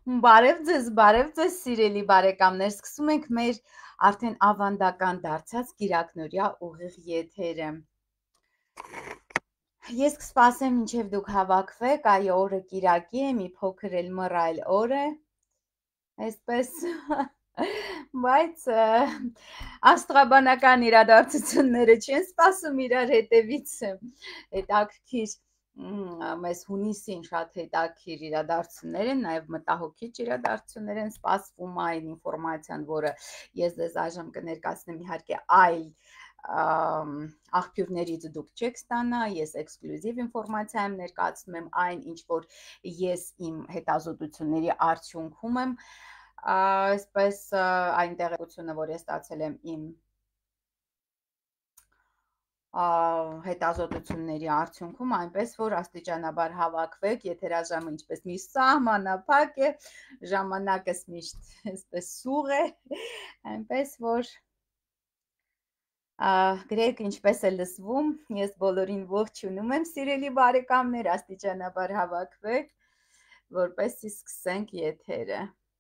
Բարև ձեզ սիրելի բարեկամներ, սկսում ենք մեր արդեն ավանդական դարձած Կիրակնօրյա ուղիղ եթերը։ Ես կսպասեմ մինչև դուք հավաքվեք, այո, օրը Կիրակի է, մի փոքր էլ մռայլ օր է, այսպես, բայց աստղաբանական իրադարձությունները չեն սպասում իրար հետևից, հետաքրքիր մեզ հունիսին շատ հետաքրքիր իրադարձություններ են, նաև մտահոգիչ իրադարձություններ են սպասվում այն ինֆորմացիան, որը ես ձեզ այժմ կներկայացնեմ իհարկե այլ աղբյուրներից դուք չեք ստանա, ես էքսկլյուզիվ ինֆորմացիա եմ ներկայացնում եմ այն, ինչ որ ես իմ հետազոտությունների արդյունքում եմ, այսպես այն տեղեկությունը, որ ես ստացել եմ իմ հետազոտությունների արդյունքում, այնպես որ աստիճանաբար հավաքվեք, եթերաժամը ինչպես միշտ սահմանափակ է, ժամանակս միշտ այսպես սուղ է, այնպես որ գրեք ինչպես է լսվում, ես բոլորին ողջունում եմ սիրելի բարեկամներ, աստիճանաբար հավաքվեք, որպեսզի սկսենք եթերը։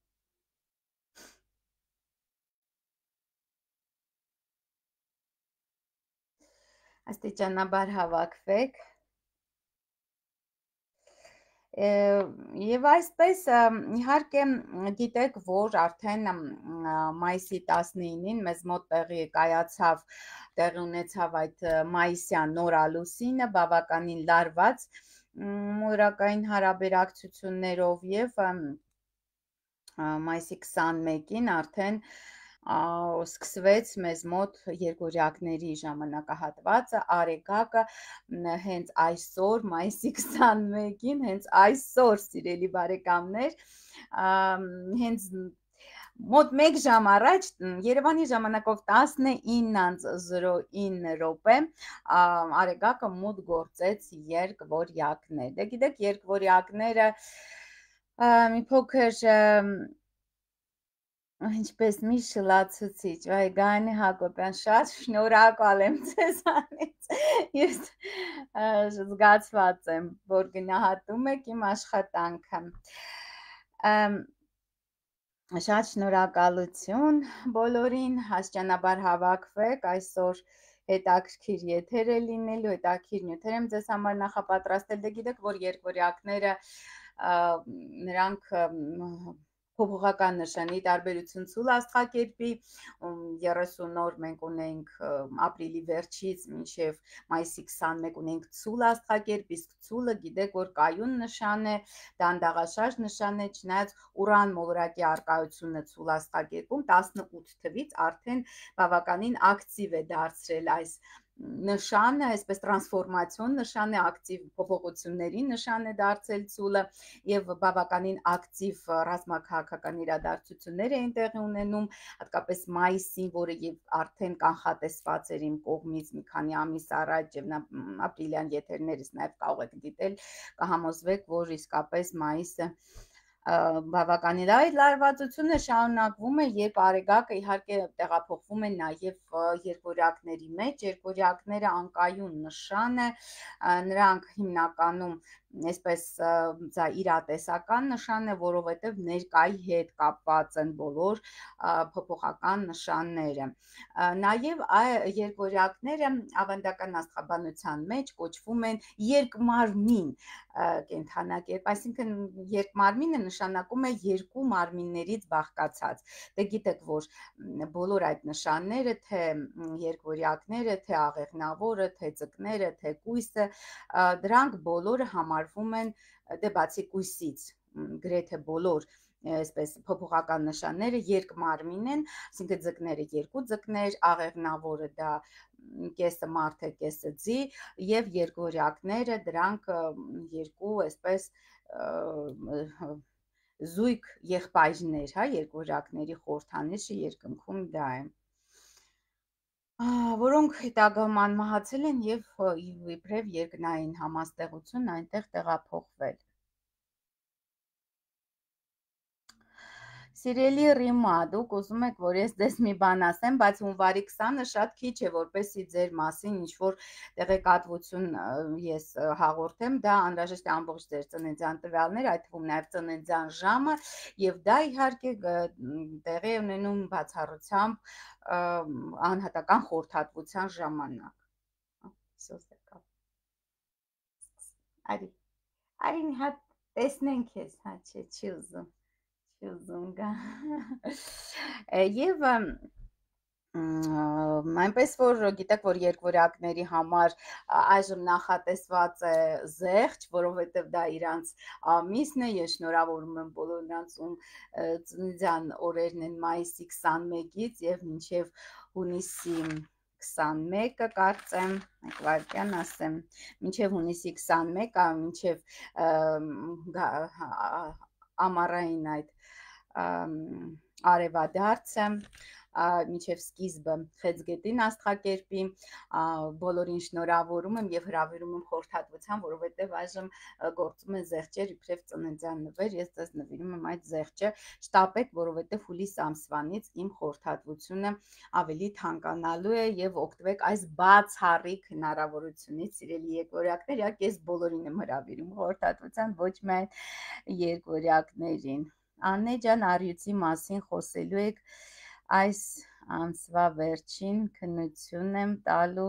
Աստիճանաբար հավաքվեք եւ այսպես իհարկե գիտեք, որ արդեն մայիսի 19-ին մեզ մոտ տեղի ունեցավ այդ մայիսյան նորալուսինը, բավականին լարված մոլորակային հարաբերակցություններով եւ մայիսի 21-ին արդեն սկսվեց մեզ մոտ երկօրյակների ժամանակահատվածը, Արեգակը հենց այսօր, մայիսի 21-ին, հենց այսօր, սիրելի բարեկամներ, հենց մոտ 1 ժամ առաջ, Երևանի ժամանակով 19:09 րոպե, Արեգակը մուտք գործեց երկվորյակներ։ Դե գիտեք, երկվորյակները մի փոքր ինչպես մի շլացուցիչ, վայ Գանի Հակոբյան, շատ շնորհակալ եմ ձեզանից, ես զգացված եմ, որ գնահատում եք իմ աշխատանքը, շատ շնորհակալություն բոլորին, աստիճանաբար հավաքվեք, այսօր հետաքրքիր եթեր է լինելու, հետաքրքիր նյութեր եմ ձեզ համար նախապատրաստել, դե գիտեք, որ երկվորյակները նրանք փոփոխական նշանի տարբերություն ցուլ աստղակերպի 30 օր մենք ունենք ապրիլի վերջից մինչև մայիսի 21 ունենք ցուլ աստղակերպ, իսկ ցուլը գիտեք, որ կայուն նշան է, դանդաղաշարժ նշան է, չնայած Ուրան մոլորակի արկայությունը ցուլ աստղակերպում 18 թվից արդեն բավականին ակտիվ է դարձրել այս նշանը, այսպես տրանսֆորմացիոն նշան է, ակտիվ փոփոխությունների նշան է դարձել ցուլը եւ բավականին ակտիվ ռազմաքաղաքական իրադարձություններ էին տեղի ունենում, հատկապես մայիսին, որը եւ արդեն կանխատեսված էր իմ կողմից մի քանի ամիս առաջ եւ ապրիլյան եթերներից նաեւ կարող եք դիտել, կհամոզվեք, որ իսկապես մայիսը բավականին այդ լարվածությունը շարունակվում է, երբ Արեգակը իհարկե տեղափոխվում է նաև երկօրյակների մեջ, երկօրյակները անկայուն նշան է, նրանք հիմնականում այսպես իրատեսական նշան է, որովհետև ներկայի հետ կապված են բոլոր փոփոխական նշանները։ Նաև երկօրյակները ավանդական աստղաբանության մեջ կոչվում են երկմարմին կենդանակերպ, այսինքն երկմարմինը նշանակում է երկու մարմիններից բաղկացած։ Դե գիտեք, որ բոլոր այդ նշանները, թե երկօրյակները, թե աղեղնավորը, թե ձկները, թե կույսը, դրանք բոլորը համարվում են, դե բացի կույսից, գրեթե բոլոր այսպես փոփոխական նշանները երկմարմին են, այսինքն ձկները երկու ձկներ, աղեղնավորը դա կեսը մարդ է, կեսը ձի, եւ երկօրյակները դրանք երկու այսպես զույգ եղբայրներ, հա, երկօրյակների խորհրդանիշը երկնքում դա է, որոնք հետագայում մահացել են եւ իբրև երկնային համաստեղություն այնտեղ տեղափոխվել։ Սիրելի Ռիմա, դուք ուզում եք, որ ես ձեզ մի բան ասեմ, բայց հունվարի 20-ը շատ քիչ է, որպեսզի ձեր մասին ինչ-որ տեղեկատվություն ես հաղորդեմ, դա անհրաժեշտ է ամբողջ ձեր ծննդյան տվյալները, այդ թվում նաև ծննդյան ժամը, եւ դա իհարկե տեղի է ունենում բացառությամբ անհատական խորհրդատվության ժամանակ։ Սոսեկա։ Արի մի հատ տեսնենք քեզ, հա, չի ուզում։ Ուզունգա եւ այնպես որ գիտեք որ երկվորյակների համար այժմ նախատեսված է զեղչ, որովհետեւ դա իրանց ամիսն է, ես շնորհավորում եմ բոլոր նրանց ում ծննդյան օրերն են մայիսի 21-ից եւ մինչեւ հունիսի 21-ը կարծեմ, մեկ վայրկյան ասեմ, մինչեւ հունիսի 21-ը, մինչեւ ամառային այդ արևադարձը մինչև սկիզբը խեցգետին աստղակերպի, բոլորին շնորհավորում եմ եւ հրավիրում եմ խորհրդատվության, որովհետեւ այժմ գործում է զեղչեր իբրև ծննդյան նվեր, ես ձեզ նվիրում եմ այդ զեղչը, շտապեք, որովհետեւ հուլիս ամսվանից իմ խորհրդատվությունը ավելի թանկանալու է եւ օգտվեք այս բացառիկ հնարավորությունից, սիրելի երկորյակներ, իհարկե ես բոլորին եմ հրավիրում խորհրդատվության, ոչ միայն երկորյակներին։ Աննե ջան, առյուծի մասին խոսելու եք, այս ամսվա վերջին քննություն եմ տալու,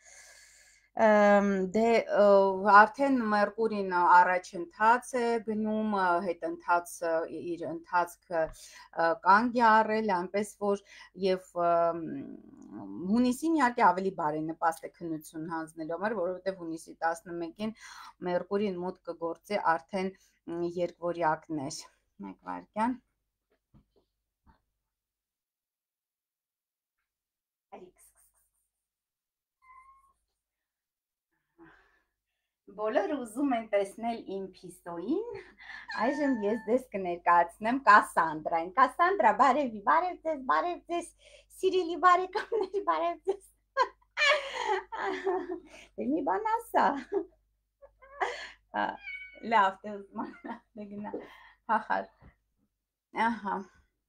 դե արդեն Մերկուրին առաջընթաց է գնում, հետընթացը իր ընթացքը կանգ է առել, այնպես որ եւ հունիսին իհարկե ավելի բարենպաստ է քննություն հանձնելու համար, որովհետեւ հունիսի 11-ին Մերկուրին մոտ կգործի արդեն երկվորյակներ։ Մեկ վայրկյան։ Բոլորը ուզում են տեսնել իմ Փիսոյին, այժմ ես ձեզ կներկայացնեմ Կասանդրային։ Կասանդրա, բարև ձեզ, սիրելի բարեկամներ, բարև ձեզ։ Դե մի բան ասա։ Լավ, դե ուզում եմ գնա հախար։ Ահա։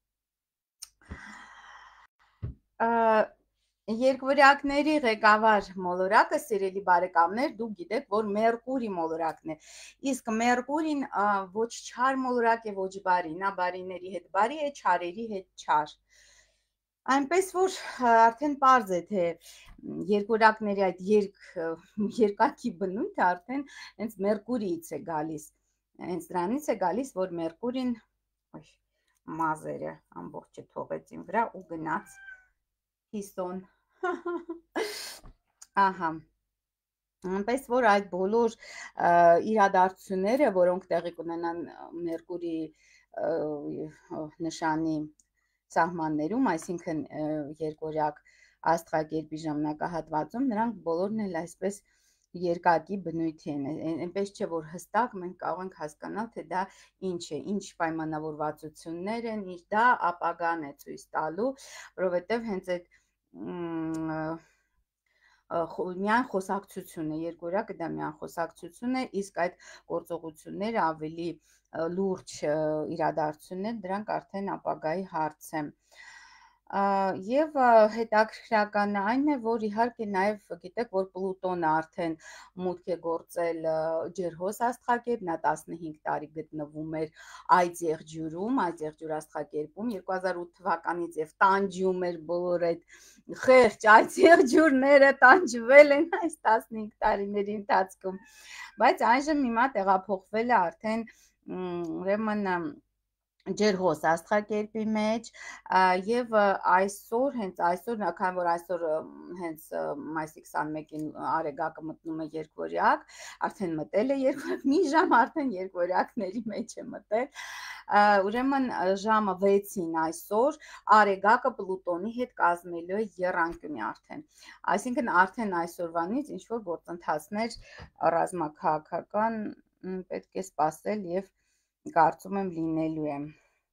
Երկվորյակների ղեկավար մոլորակը, սիրելի բարեկամներ, դուք գիտեք, որ Մերկուրի մոլորակն է, իսկ Մերկուրին ոչ չար մոլորակ է, ոչ բարի, նա բարիների հետ բարի է, չարերի հետ չար։ Այնպես որ արդեն պարզ է, թե երկվորյակների այդ երկակի բնույթը արդեն հենց Մերկուրիից է գալիս, հենց դրանից է գալիս, որ Մերկուրին մազերը ամբողջը թողեց իմ վրա ու գնաց Փիսոն։ Ահա, այնպես որ այդ բոլոր իրադարձությունները, որոնք տեղի կունենան Մերկուրի նշանի սահմաններում, այսինքն երկորյակ աստղակերպի ժամանակահատվածում, նրանք բոլորն էլ այսպես երկակի բնույթի են, այնպես չէ, որ հստակ մենք կարող ենք հասկանալ, թե դա ինչ է, ինչ պայմանավորվածություններ են, դա ապագան է ցույց տալու, որովհետև հենց այդ միայն խոսակցություն է, երկորյակը դա միայն խոսակցություն է, իսկ այդ գործողությունները ավելի լուրջ իրադարձություններ, դրանք արդեն ապագայի հարց է։ Եվ հետաքրքրական այն է, որ իհարկե նաև գիտեք, որ Պլուտոնը արդեն մուտք է գործել ջերհոս աստղակերպ, նա 15 տարի գտնվում էր այդ եղջյուրում, այդ եղջյուր աստղակերպում 2008 թվականից եւ տանջում էր բոլոր այդ խեղճ այդ եղջյուրները տանջվել են այս 15 տարիների ընթացքում, բայց այժմ հիմա տեղափոխվել է արդեն ուրեմն ջերհոս աստղակերպի մեջ եւ այսօր, հենց այսօր, քանի որ այսօր հենց մայիսի 21-ին Արեգակը մտնում է երկվորյակ, արդեն մտել է երկվորյակ, մի ժամ արդեն երկվորյակների մեջ է մտել, ուրեմն ժամը 6-ին այսօր Արեգակը Պլուտոնի հետ կազմելու է եռանկյունի արդեն, այսինքն արդեն այսօրվանից ինչ որ գործընթացներ ռազմաքաղաքական պետք է սպասել եւ կարծում եմ լինելու է։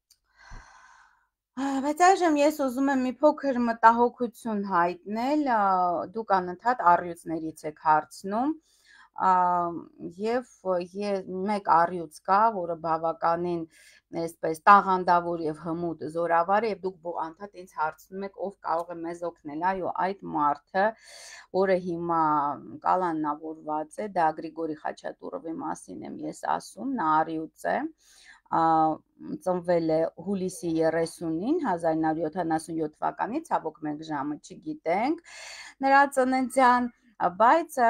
Բայց այժմ ես ուզում եմ մի փոքր մտահոգություն հայտնել, դուք անընդհատ առյուծներից եք հարցնում, եւ մեկ առյուծ կա, որը բավականին այսպես տաղանդավոր եւ հմուտ զորավար է, եւ դուք անդադ ինձ հարցնում եք ով կարող է մեզ օգնել։ Այո, այդ մարդը, որը հիմա կալանավորված է, դա Գրիգորի Խաչատուրովի մասին եմ ես ասում, նա առյուծ է, ծնվել է հուլիսի 30-ին 1977 թվականի, ցավոք մենք ժամը չգիտենք նրա ծննդյան, բայց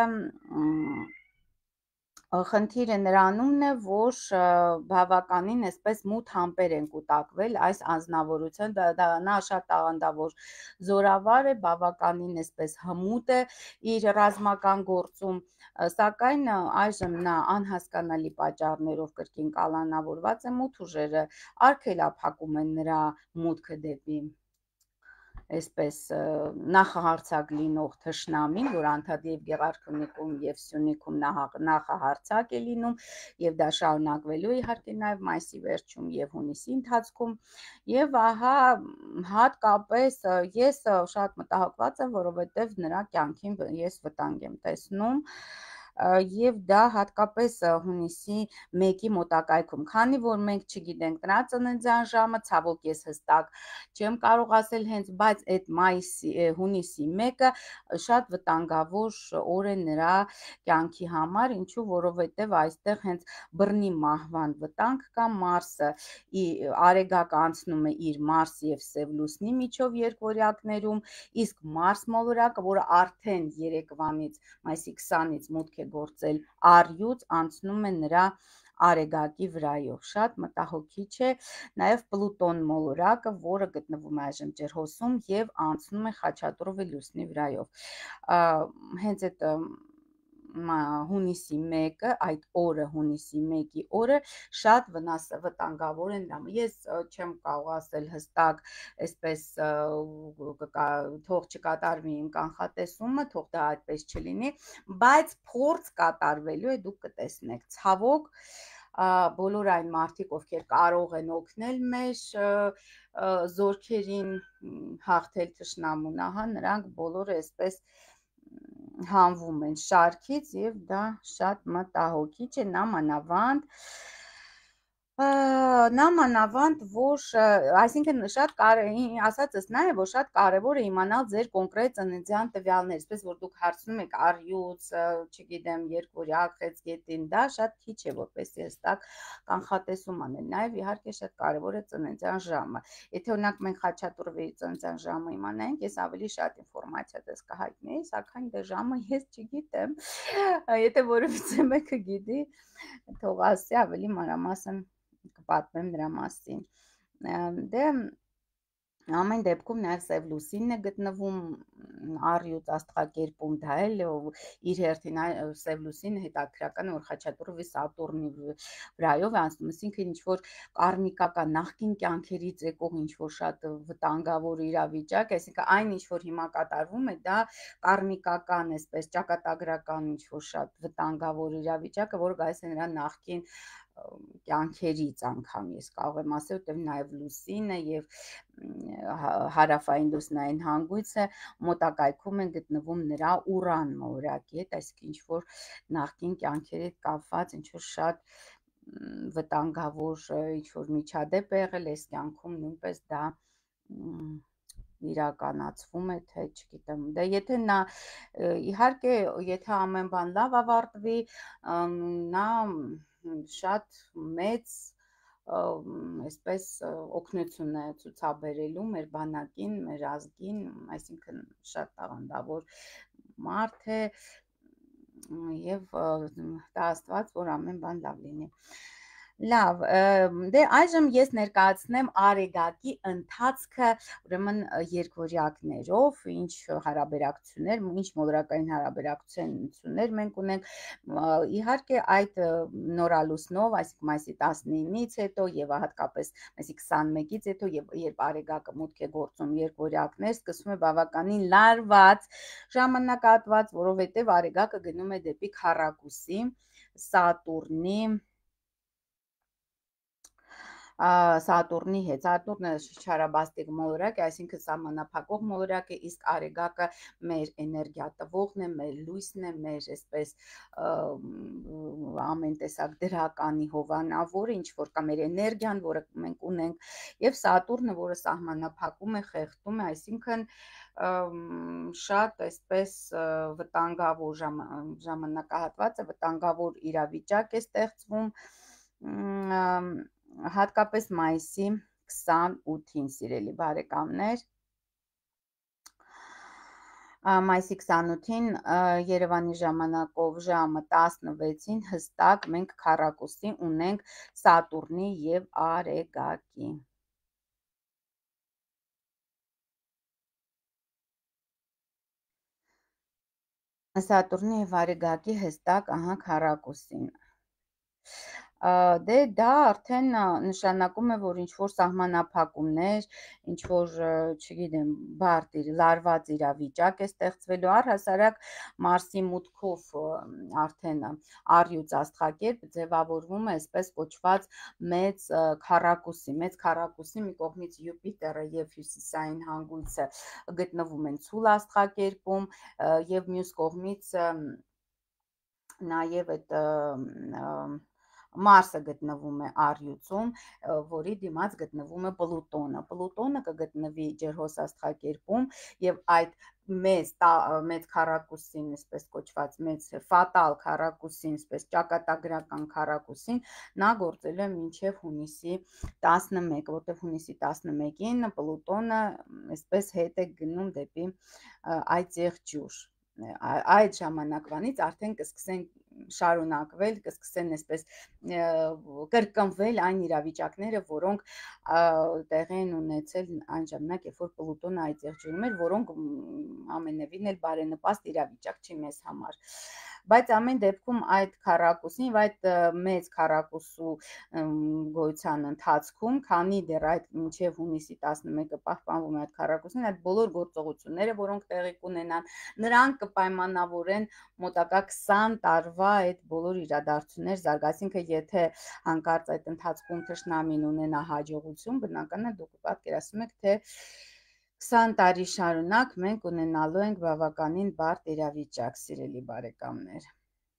խնդիրը նրանումն է, որ բավականին այսպես մութ համբեր են կուտակվել այս անձնավորության, նա շատ տաղանդավոր զորավար է, բավականին այսպես հմուտ է իր ռազմական գործում, սակայն այժմ նա անհասկանալի պատճառներով կրկին կալանավորված է, մութ ուժերը արգելափակում են նրա մուտքը դեպի այսպես նախահարցակ լինող թշնամին, որ անդադ եւ Գեղարքունիքում եւ Սյունիքում նախահարցակ է լինում եւ դա շարունակվելու է իհարկե նաեւ մայիսի վերջում եւ հունիսի ընթացքում եւ ահա հատկապես ես շատ մտահոգված եմ, որովհետեւ նրա կյանքին ես վտանգ եմ տեսնում եւ դա հատկապես հունիսի 1-ի մոտակայքում, քանի որ մենք չգիտենք նրա ծննդյան ժամը, ցավոք ես հստակ չեմ կարող ասել հենց, բայց այդ հունիսի 1-ը շատ վտանգավոր օր է նրա կյանքի համար, ինչու որովհետեւ այստեղ հենց բռնի մահվան վտանգ կա, Մարսը Արեգակը անցնում է իր Մարս եւ Սև լուսնի միջով երկվորյակներում, իսկ Մարս մոլորակը, որը արդեն երեկվանից, մայիսի 20-ից մուտք է գործել առյուծ, անցնում է նրա Արեգակի վրայով, շատ մտահոգիչ է, նաև Պլուտոն մոլորակը, որը գտնվում է այժմ ջրհոսում եւ անցնում է Խաչատուրովի լուսնի վրայով, հենց այդ հունիսի 1-ը, այդ օրը, հունիսի 1-ի օրը շատ վտանգավոր են դրամ, ես չեմ կարող ասել հստակ, այսպես թող չկատարվի իմ կանխատեսումը, թող դա այդպես չլինի, բայց փորձ կատարվելու է, դուք կտեսնեք, ցավոք բոլոր այն մարդիկ, ովքեր կարող են օգնել մեր զորքերին հաղթել թշնամուն, ահա նրանք բոլորը այսպես հանվում են շարքից եւ դա շատ մտահոգիչ է, նամանավանդ, որ այսինքն շատ ասածս նա է, որ շատ կարևոր է իմանալ ձեր կոնկրետ ծննդյան տվյալներ, այսպես որ դուք հարցնում եք առյուծ, չգիտեմ, երկվորյակ, խեցգետին, դա շատ քիչ է, որպեսզի հստակ կանխատեսում անել, նաև իհարկե շատ կարևոր է ծննդյան ժամը, եթե օրինակ մենք Խաչատուրովի ծննդյան ժամը իմանայինք, ես ավելի շատ ինֆորմացիա դες կհայտնեի, սակայն դե ժամը ես չգիտեմ, եթե որևիցե մեկը գիտի, թող ասի, ավելի մանրամասն կպատմեմ նրա մասին, դե ամեն դեպքում նաև Սև լուսինն է գտնվում առյուծ աստղակերպում, դա էլ իր հերթին Սև լուսինը հետաքրքրական է, որ Խաչատուրովի Սատուրնի վրայով է անցնում, այսինքն ինչ-որ կարմիկական նախկին կյանքերից եկող ինչ-որ շատ վտանգավոր իրավիճակ, այսինքն այն ինչ-որ հիմա կատարվում է, դա կարմիկական, այսպես ճակատագրական ինչ-որ շատ վտանգավոր իրավիճակը, որը գալիս է նրա նախկին կյանքերից անգամ ես կարող եմ ասել, որտեղ նաև լուսինը եւ հարավային լուսնային հանգույցը մոտակայքում են գտնվում նրա Ուրան մոլորակի հետ, այսինքն ինչ-որ նախկին կյանքերի հետ կապված ինչ-որ շատ վտանգավոր ինչ-որ միջադեպ է եղել, այս կյանքում նույնպես դա իրականացվում է, թե չգիտեմ, դե եթե նա իհարկե, եթե ամեն բան լավ ավարտվի, նա շատ մեծ այսպես օգնություն է ցուցաբերելու մեր բանակին, մեր ազգին, այսինքն շատ տաղանդավոր մարդ է եւ տա Աստված, որ ամեն բան լավ լինի։ Լավ, դե այժմ ես ներկայացնեմ Արեգակի ընթացքը, ուրեմն երկվորյակներով, ինչ հարաբերակցություններ, ինչ մոլորակային հարաբերակցություններ մենք ունենք, իհարկե այդ նորալուսնով, այսինքն մայիսի 19-ից հետո եւ հատկապես մայիսի 21-ից հետո երբ Արեգակը մուտք է գործում երկվորյակներ, սկսվում է բավականին լարված ժամանակահատված, որովհետեւ Արեգակը գնում է դեպի քառակուսի Սատուրնի Սատուրնի հետ։ Սատուրնը չարաբաստիկ մոլորակ է, այսինքն սահմանափակող մոլորակ է, իսկ Արեգակը մեր էներգիա տվողն է, մեր լույսն է, մեր այսպես ամեն տեսակ դրականի հովանավորը, ինչ որ կա մեր էներգիան, որը մենք ունենք, եւ Սատուրնը, որը սահմանափակում է, խեղդում է, այսինքն շատ այսպես վտանգավոր ժամանակահատված է, վտանգավոր իրավիճակ է ստեղծվում, հատկապես մայիսի 28-ին, սիրելի բարեկամներ, մայիսի 28-ին Երևանի ժամանակով ժամը 16-ին հստակ մենք քառակուսի ունենք Սատուրնի եւ Արեգակի։ Սատուրնի եւ Արեգակի հստակ քառակուսին։ Դե դա արդեն նշանակում է, որ ինչ-որ սահմանափակումներ, ինչ-որ, չգիտեմ, բարդ լարված իրավիճակ է ստեղծվելու, առհասարակ Մարսի մուտքով արդեն առյուծ աստղակերպ ձևավորվում է այսպես կոչված մեծ քառակուսի, մի կողմից Յուպիտերը եւ հյուսիսային հանգույցը գտնվում են ցուլ աստղակերպում եւ մյուս կողմից նաև այդ Մարսը գտնվում է առյուծում, որի դիմաց գտնվում է Պլուտոնը։ Պլուտոնը կգտնվի ջերհոս աստղակերպում եւ այդ մեծ քառակուսին, այսպես կոչված մեծ ֆատալ քառակուսին, այսպես ճակատագրական քառակուսին, նա գործելու է մինչև հունիսի 11, որտեղ հունիսի 11-ին Պլուտոնը այսպես հետ է գնում դեպի այդ եղջյուր։ Այդ ժամանակվանից արդեն կսկսեն շարունակվել, կսկսեն այսպես կրկնվել այն իրավիճակները, որոնք տեղի են ունեցել այն ժամանակ, երբ որ Պլուտոնը այդ եղջյուրում էր, որոնք ամենևին էլ բարենպաստ իրավիճակ չի մեզ համար։ Բայց ամեն դեպքում այդ քառակուսին, այդ մեծ քառակուսու գոյության ընթացքում, քանի դեռ այդ մինչև հունիսի 11-ը պահպանվում է այդ քառակուսին, այդ բոլոր գործողությունները, որոնք տեղի կունենան, նրանք կպայմանավորեն մոտակա 20 տարվա այդ բոլոր իրադարձություններ զարգացինքը, եթե հանկարծ այդ ընթացքում թշնամին ունենա հաջողություն, բնական է դուք պատկերացնում եք, թե 20 տարի շարունակ մենք ունենալու ենք բավականին բարդ իրավիճակ, սիրելի բարեկամներ։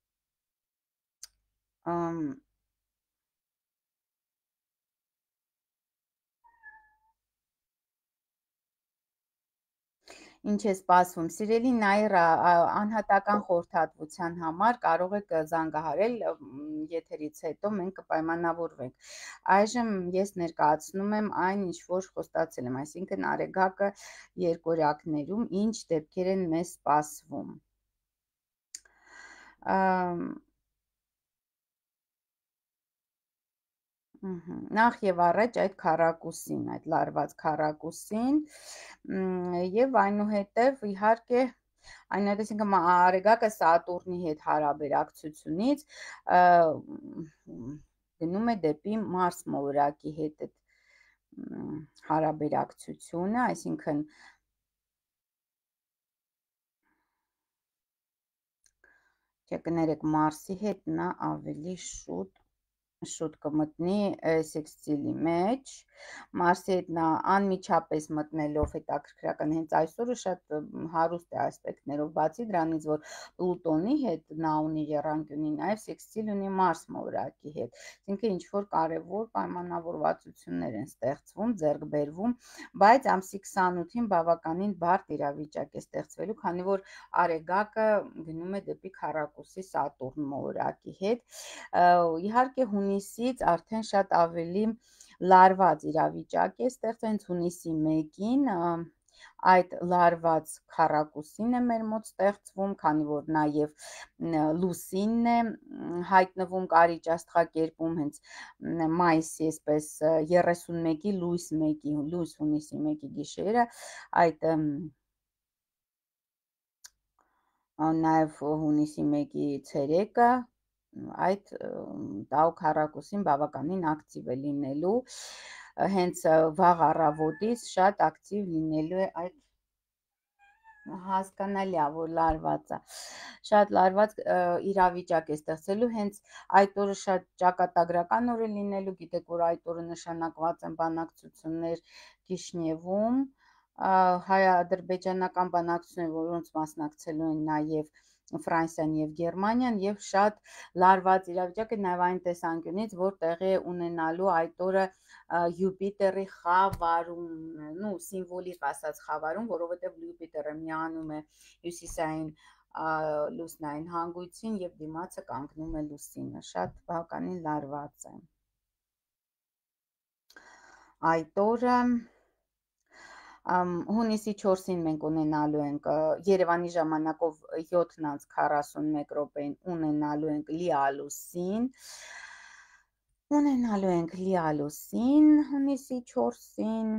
Ինչ է սպասվում, սիրելի Նաիրա, անհատական խորհրդատվության համար կարող եք զանգահարել, եթերից հետո մենք կպայմանավորվենք։ Այժմ ես ներկայացնում եմ այն, ինչ որ խոստացել եմ, այսինքն Արեգակը երկորյակներում ինչ դեպքեր են մեզ սպասվում։ Նախ եւ առաջ այդ քառակուսին, այդ լարված քառակուսին եւ այնուհետեւ իհարկե այսինքն Արեգակը Սատուրնի հետ հարաբերակցությունից գնում է դեպի Մարս մոլորակի հետ այդ հարաբերակցությունը, այսինքն կներեք Մարսի հետ նա ավելի շուտ կմտնի սեքստիլի մեջ, Մարսի հետ նա անմիջապես մտնելով հետաքրքրական հենց այսօրը շատ հարուստ է ասպեկտներով, բացի դրանից, որ Պլուտոնի հետ նա ունի եռանկյունի, նաև սեքստիլ ունի Մարս մոլորակի հետ, այսինքն ինչ-որ կարևոր պայմանավորվածություններ են ստեղծվում, ձեռք բերվում, բայց ամսի 28-ին բավականին բարդ իրավիճակ է ստեղծվելու, քանի որ Արեգակը գնում է դեպի քառակուսի Սատուրն մոլորակի հետ, իհարկե հունիսից արդեն շատ ավելի լարված իրավիճակ է ստեղծել, հունիսի 1-ին այդ լարված քառակուսին է մեր մոտ ստեղծվում, քանի որ նաև լուսինն է հայտնվում կարիճ աստղակերպում հենց մայիսի այսպես 31-ի լույս հունիսի 1-ի գիշերը, այդ նաև հունիսի 1-ի ցերեկը այդ տաու քառակուսին բավականին ակտիվ է լինելու, հենց վաղ առավոտից շատ ակտիվ լինելու է այդ հասկանալի է, որ լարված է։ շատ լարված իրավիճակ է ստեղծելու, հենց այդ օրը շատ ճակատագրական օր է լինելու, գիտեք, որ այդ օրը նշանակված են բանակցություններ Կիշինևում, հայ-ադրբեջանական բանակցություններ, որոնց մասնակցելու են նաև Ֆրանսիան եւ Գերմանիան, եւ շատ լարված իրավիճակ է նաեւ այն տեսանկյունից, որ տեղի է ունենալու այդ օրը Յուպիտերի խավարում, նու սիմվոլիկ ասած խավարում, որովհետեւ Յուպիտերը միանում է հյուսիսային լուսնային հանգույցին եւ դիմացը կանգնում է լուսինը, շատ բավականին լարված է այդ օրը Հունիսի 4-ին մենք ունենալու ենք Երևանի ժամանակով 7:41 րոպեին ունենալու ենք լիալուսին հունիսի 4-ին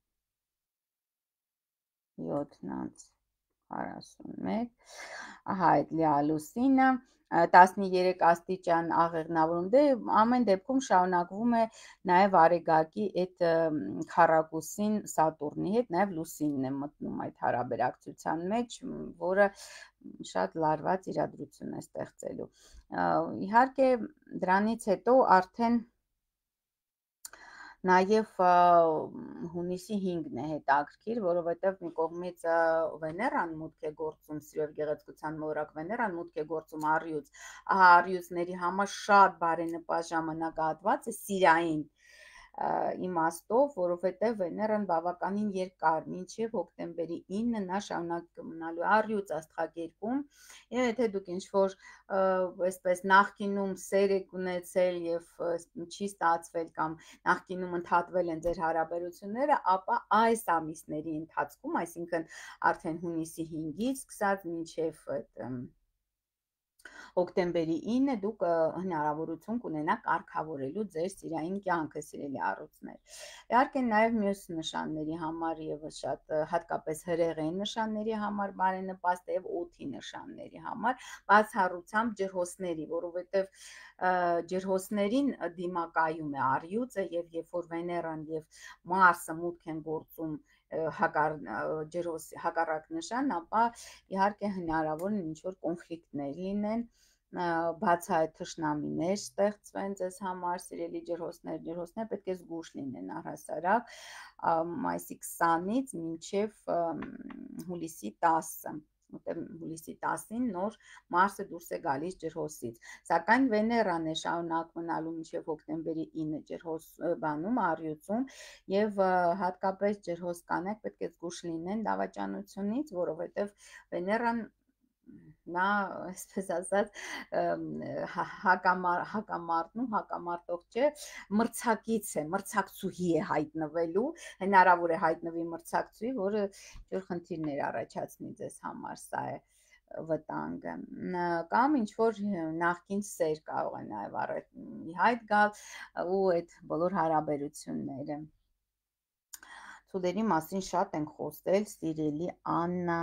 7:41 ահա այդ լիալուսինը 13 աստիճան աղեղնավորում, դե ամեն դեպքում շարունակվում է նաև արեգակի այդ քառակուսին Սատուրնի հետ, նաև լուսինն է մտնում այդ հարաբերակցության մեջ, որը շատ լարված իրադրություն է ստեղծելու։ Իհարկե դրանից հետո արդեն նաև հունիսի 5-ն է հետաքրքիր, որովհետև մի կողմից Վեներան մուտք է գործում, սիրով գեղեցկության մորակ Վեներան մուտք է գործում առյուծ, ահա առյուծների համար շատ բարենպաստ ժամանակահատված է սիրային իմաստով, որովհետև Վեներան բավականին երկար, մինչև հոկտեմբերի 9-ը նա շարունակելու առյուծ աստղակերպում, եւ եթե դուք ինչ-որ այսպես նախկինում սեր եք ունեցել եւ չի ստացվել կամ նախկինում ընդհատվել են ձեր հարաբերությունները, ապա այս ամիսների ընթացքում, այսինքն արդեն հունիսի 5-ից սկսած մինչև այդ հոկտեմբերի 9-ը դուք հնարավորություն կունենաք կարգավորելու ձեր սիրային կյանքը, սիրելի առյուծներ։ Իհարկե նաև մյուս նշանների համար եւս շատ հատկապես հրեղեն նշանների համար բարենպաստ է եւ օդի նշանների համար, բացառությամբ ջրհոսների, որովհետեւ ջրհոսներին դիմակայում է առյուծը եւ երբ որ Վեներան եւ Մարսը մուտք են գործում հակառակ նշան, ապա իհարկե հնարավոր է ինչ-որ կոնֆլիկտներ լինեն, բացահայտ թշնամիներ ստեղծվեն ձեզ համար, սիրելի ջրհոսներ պետք է զգույշ լինեն առհասարակ մայիսի 20-ից մինչև հուլիսի 10-ը, հուլիսի 10-ին նոր Մարսը դուրս է գալիս ջրհոսից, սակայն Վեներան է շարունակ մնալու մինչև հոկտեմբերի 9-ը ջրհոս բանում առյուծում եւ հատկապես ջրհոս կանայք պետք է զգույշ լինեն դավաճանությունից, որովհետեւ Վեներան նա, այսպես ասած, հակամարտող չէ, մրցակից է, մրցակցուհի է հայտնվելու, հնարավոր է հայտնվի մրցակցուհի, որը ինչ-որ խնդիրներ առաջացնի ձեզ համար, սա է վտանգը, կամ ինչ-որ նախկին սեր կարող է նաև հայտ գալ ու այդ բոլոր հարաբերությունները։ Ցուլերի մասին շատ ենք խոսել, սիրելի Աննա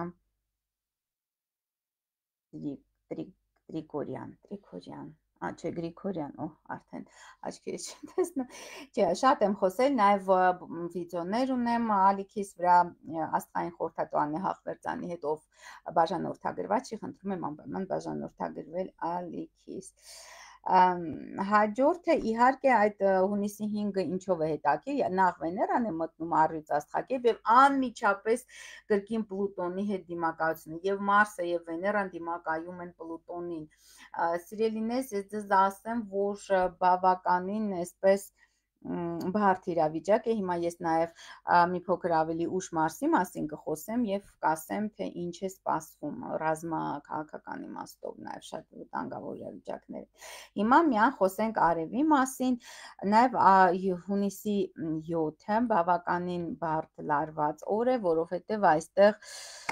Տրիգորյան, չէ, Գրիգորյան, արդեն աչքերս չեմ տեսնում, չէ, շատ եմ խոսել, նաև վիդեոներ ունեմ ալիքիս վրա, աստղային խորհրդատու Հախվերդյանի հետ, ով բաժանորդագրված չի, խնդրում եմ անպայման բաժանորդագրվել ալիքիս։ Հաջորդը իհարկե այդ հունիսի 5-ը ինչով է հետաքրքիր, նախ Վեներան է մտնում առյուծ աստղակերպ եւ անմիջապես կրկին Պլուտոնի հետ դիմակայությունը, եւ Մարսը եւ Վեներան դիմակայում են Պլուտոնին։ Սիրելիներս, ես ձեզ ասեմ, որ բավականին այսպես բարդ իրավիճակ է, հիմա ես նաև մի փոքր ավելի ուշ Մարսի մասին կխոսեմ եւ կասեմ, թե ինչ է սպասվում ռազմաքաղաքական իմաստով, նաև շատ վտանգավոր իրավիճակներ։ Հիմա միան խոսենք Արևի մասին, նաև հունիսի 7-ը բավականին բարդ լարված օր է, որովհետեւ այստեղ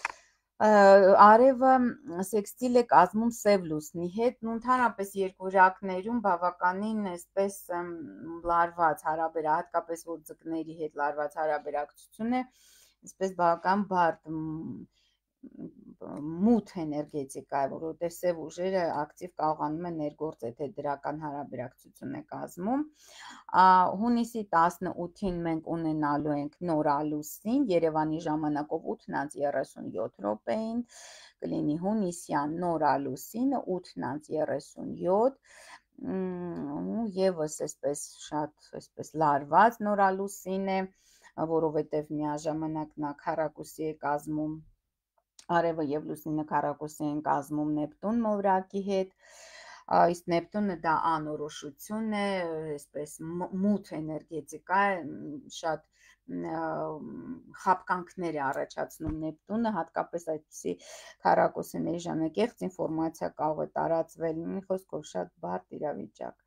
Արևը սեքստիլ է կազմում Սև լուսնի հետ, ու ընդհանրապես երկորյակներում բավականին այսպես լարված հատկապես որ ձկների հետ լարված հարաբերակցություն է, այսպես բավական բարդ մութ էներգետիկա է, որովհետև սև ուժերը ակտիվ կարողանում են ներգործել, թե դրական հարաբերակցություն է կազմում։ Հունիսի 18-ին մենք ունենալու ենք նորալուսին, Երևանի ժամանակով 8:37 րոպեին, կլինի հունիսյան նորալուսինը 8:37, եւս այսպես շատ այսպես լարված նորալուսին է, որովհետև միաժամանակ նա քառակուսի է կազմում արևը եւ լուսինը քառակուսի են կազմում Նեպտուն մոլորակի հետ, իսկ Նեպտունը դա անորոշություն է, այսպես մութ էներգետիկա է, շատ խապկանքներ է առաջացնում Նեպտունը, հատկապես այդպիսի քառակուսիների ժամանակ կեղծ ինֆորմացիա կարող է տարածվել, մի խոսքով շատ բարդ իրավիճակ։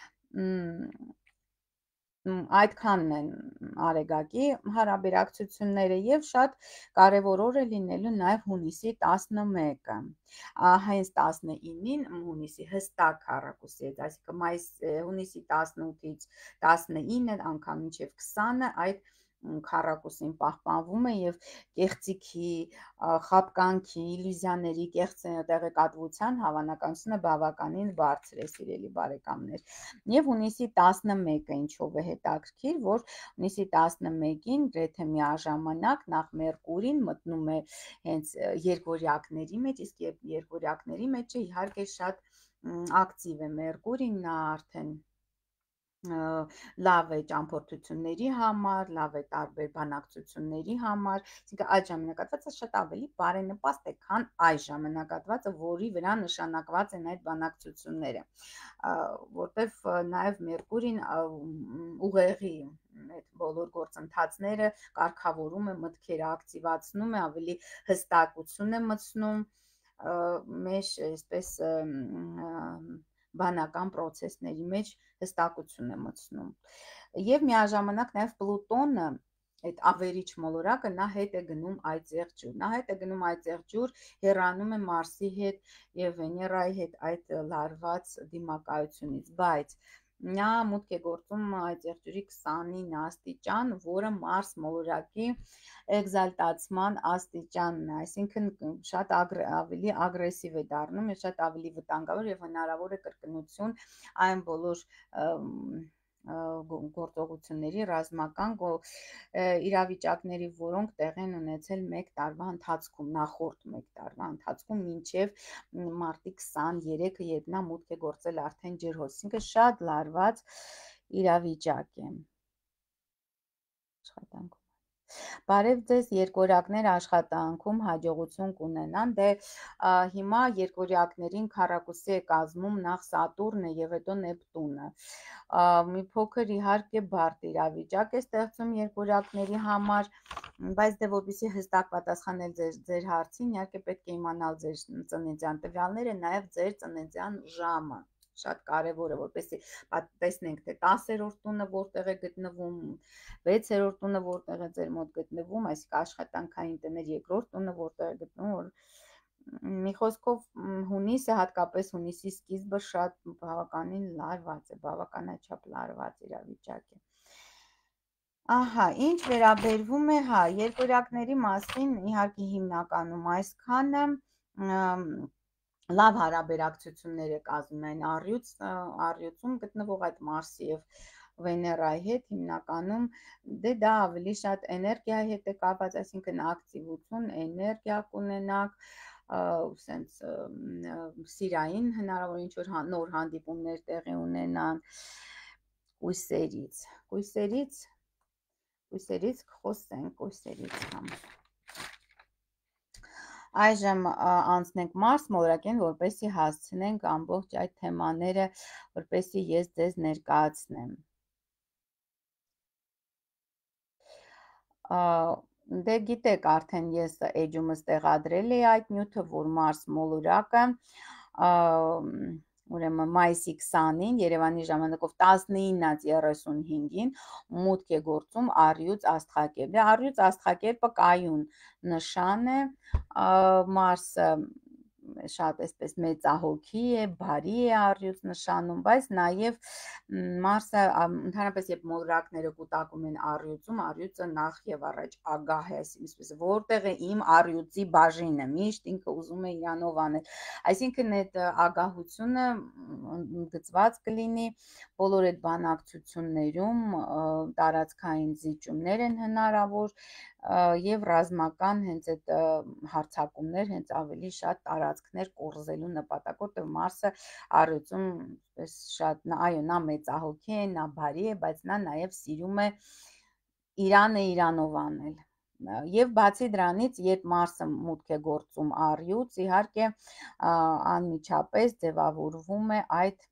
Այդքանն են Արեգակի հարաբերակցությունները եւ շատ կարևոր օր է լինելու նաեւ հունիսի 11-ը, հենց 19-ին հունիսի հստակ քառակուսի, այսինքն հունիսի 18-ից 19-ը անգամ մինչեւ 20-ը այդ քառակուսին պահպանվում է եւ կեղծիքի, խապկանքի, իլյուզիաների, կեղծ տեղեկատվության հավանականությունը բավականին բարձր է, սիրելի բարեկամներ։ Եվ հունիսի 11-ը ինչով է հետաքրքիր, որ հունիսի 11-ին գրեթե միաժամանակ նախ Մերկուրին մտնում է հենց երկվորյակների մեջ, իսկ երկվորյակների մեջ է իհարկե շատ ակտիվ է Մերկուրին, նա արդեն լավ է ճամփորդությունների համար, լավ է տարբեր բանակցությունների համար, այսինքն այդ ժամանակահատվածը շատ ավելի բարենպաստ է, քան այս ժամանակահատվածը, որի վրա նշանակված են այդ բանակցությունները, որտեվ նաև Մերկուրին ուղեղի այդ բոլոր գործընթացները կարգավորում է, մտքերը ակտիվացնում է, ավելի հստակություն է մտցնում մեր այսպես բանական process-ների մեջ հստակություն է մտցնում։ Եվ միաժամանակ նաև Պլուտոնը, այդ ավերիչ մոլորակը, նա հետ է գնում այծեղջյուր։ Նա հետ է գնում այծեղջյուր, հեռանում է Մարսի հետ եւ Վեներայի հետ այդ լարված դիմակայությունից, բայց նա մուտք է գործում այծեղջյուրի 29 աստիճան, որը Մարս մոլորակի էկզալտացման աստիճանն է, այսինքն շատ ավելի ագրեսիվ է դառնում, շատ ավելի վտանգավոր եւ հնարավոր է կրկնություն այն բոլոր գործողությունների, ռազմական իրավիճակների, որոնք տեղի են ունեցել մեկ տարվա ընթացքում, նախորդ մեկ տարվա ընթացքում, մինչև մարտի 23-ը, երբ նա մուտք է գործել արդեն ջրհոս, ինքը շատ լարված իրավիճակ է։ Աշխատանք Բարև ձեզ, երկորյակներ աշխատանքում հաջողություն կունենան, դե հիմա երկորյակներին քառակուսի է կազմում նախ Սատուրնը եւ հետո Նեպտունը, մի փոքր իհարկե բարդ իրավիճակ է ստեղծում երկորյակների համար, բայց դե որպեսզի հստակ պատասխանել ձեր հարցին, իհարկե պետք է իմանալ ձեր ծննդյան տվյալները, նաեւ ձեր ծննդյան ժամը, շատ կարևոր է, որպեսզի տեսնենք, թե 10-րդ տունը որտեղ է գտնվում, 6-րդ տունը որտեղ է ձեր մոտ գտնվում, այսինքն աշխատանքային տներ, երկրորդ տունը որտեղ է գտնվում, որ մի խոսքով հունիսը, հատկապես հունիսի սկիզբը շատ բավականին լարված է, բավականաչափ լարված իրավիճակ է։ Ահա, ինչ վերաբերվում է, երկորյակների մասին իհարկե հիմնականում այսքանը, լավ հարաբերակցություններ է կազմում այն առյուծում գտնվող այդ Մարսի եւ Վեներայի հետ, հիմնականում դե դա ավելի շատ էներգիայի հետ է կապված, այսինքն ակտիվություն, էներգիա կունենաք, սենց սիրային հնարավոր ինչ որ նոր հանդիպումներ տեղի ունենան կույսերից խոսենք, կույսերից Այժմ անցնենք Մարս մոլորակին, որպեսզի հասցնենք ամբողջ այդ թեմաները, որպեսզի ես ձեզ ներկայացնեմ։ Դե գիտեք, արդեն ես էջումս տեղադրել էի այդ նյութը, որ Մարս մոլորակը ուրեմն մայիսի 20-ին Երևանի ժամանակով 19:35-ին մուտք է գործում առյուծ աստղակերպ։ Դե առյուծ աստղակերպը կայուն նշան է, Մարսը շատ այսպես մեծահոգի է, բարի է առյուծ նշանում, բայց նաև Մարսը ընդհանրապես երբ մոլորակները կուտակում են առյուծում, առյուծը նախ եւ առաջ ագահ է, այսպես որտեղ է իմ առյուծի բաժինը, միշտ ինքը ուզում է իրանով անել, այսինքն այդ ագահությունը գծված կլինի բոլոր այդ բանակցություններում, տարածքային զիջումներ են հնարավոր եւ ռազմական հենց այդ հարձակումներ, հենց ավելի շատ տարածքներ կորզելու նպատակով, որտեղ Մարսը առյուծում այսպես շատ, այո, նա մեծահոգի է, նա բարի է, բայց նա նաև սիրում է Իրանը իրանով անել։ Եվ բացի դրանից, երբ Մարսը մուտք է գործում առյուծ, իհարկե անմիջապես ձևավորվում է այդ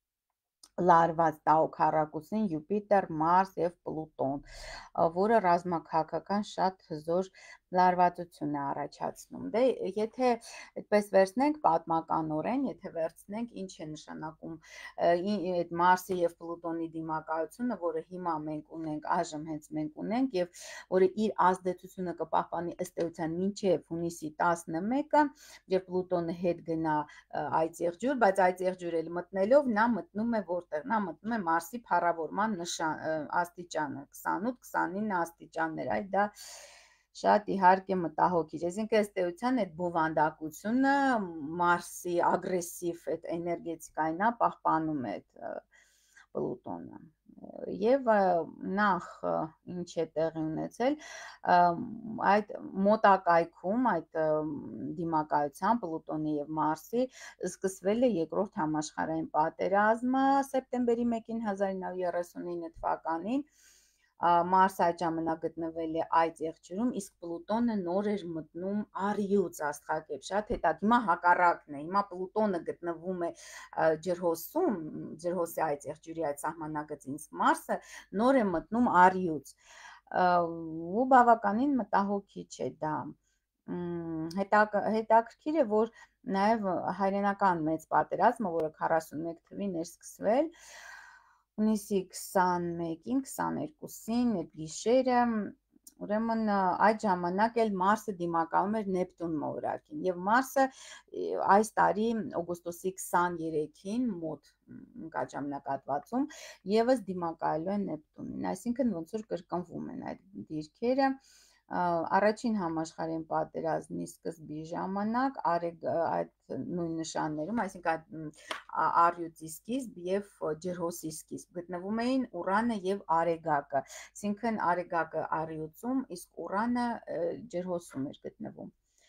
լարված տաոքառակուսին Յուպիտեր, Մարս եւ Պլուտոն, որը ռազմաքաղաքական շատ հզոր լարվածություն է առաջացնում։ Դե եթե այդպես վերցնենք պատմականորեն, եթե վերցնենք ինչ է նշանակում այդ Մարսի եւ Պլուտոնի դիմակայությունը, որը հիմա մենք ունենք, այժմ հենց մենք ունենք եւ որը իր ազդեցությունը կպահպանի ըստ էության մինչեւ հունիսի 11-ը, երբ Պլուտոնը հետ գնա այդ եղջյուր, բայց այդ եղջյուր էլ մտնելով նա մտնում է որտեղ, նա մտնում է Մարսի փառավորման աստիճանը, 28-29 աստիճաններ, այդ դա շատ իհարկե մտահոգիչ, այսինքն ըստ էության այդ բովանդակությունը Մարսի ագրեսիվ այդ էներգետիկային է պահպանում է այդ Պլուտոնը եւ նախ ինչ է տեղի ունեցել այդ մոտակայքում այդ դիմակայության Պլուտոնի եւ Մարսի սկսվել է երկրորդ համաշխարհային պատերազմը սեպտեմբերի 1-ին 1939 թվականին Մարսը այդ ժամանակ գտնվել է այդ եղջյուրում, իսկ Պլուտոնը նոր էր մտնում առյուծ աստղակերպ, շատ հետաքրքիր, հիմա հակառակն է, հիմա Պլուտոնը գտնվում է ջրհոսում, ջրհոսի այդ եղջյուրի այդ սահմանագծին, իսկ Մարսը նոր է մտնում առյուծ, ու բավականին մտահոգիչ է դա, հետաքրքիր է, որ նաև հայրենական մեծ պատերազմը, որը 41 թվին էր սկսվել, հունիսի 21-ին, 22-ին, այդ գիշերը, ուրեմն այդ ժամանակ էլ Մարսը դիմակայում էր Նեպտուն մոլորակին եւ Մարսը այս տարի օգոստոսի 23-ին մոտ այդ ժամանակահատվածում եւս դիմակայելու են Նեպտունին, այսինքն ոնց որ կրկնվում են այդ դիրքերը առաջին համաշխարհային պատերազմի սկզբի ժամանակ այդ նույն նշաններում, այսինքն առյուծի սկիզբ եւ ջրհոսի սկիզբ գտնվում էին Ուրանը եւ Արեգակը, այսինքն Արեգակը առյուծում, իսկ Ուրանը ջրհոսում էր գտնվում։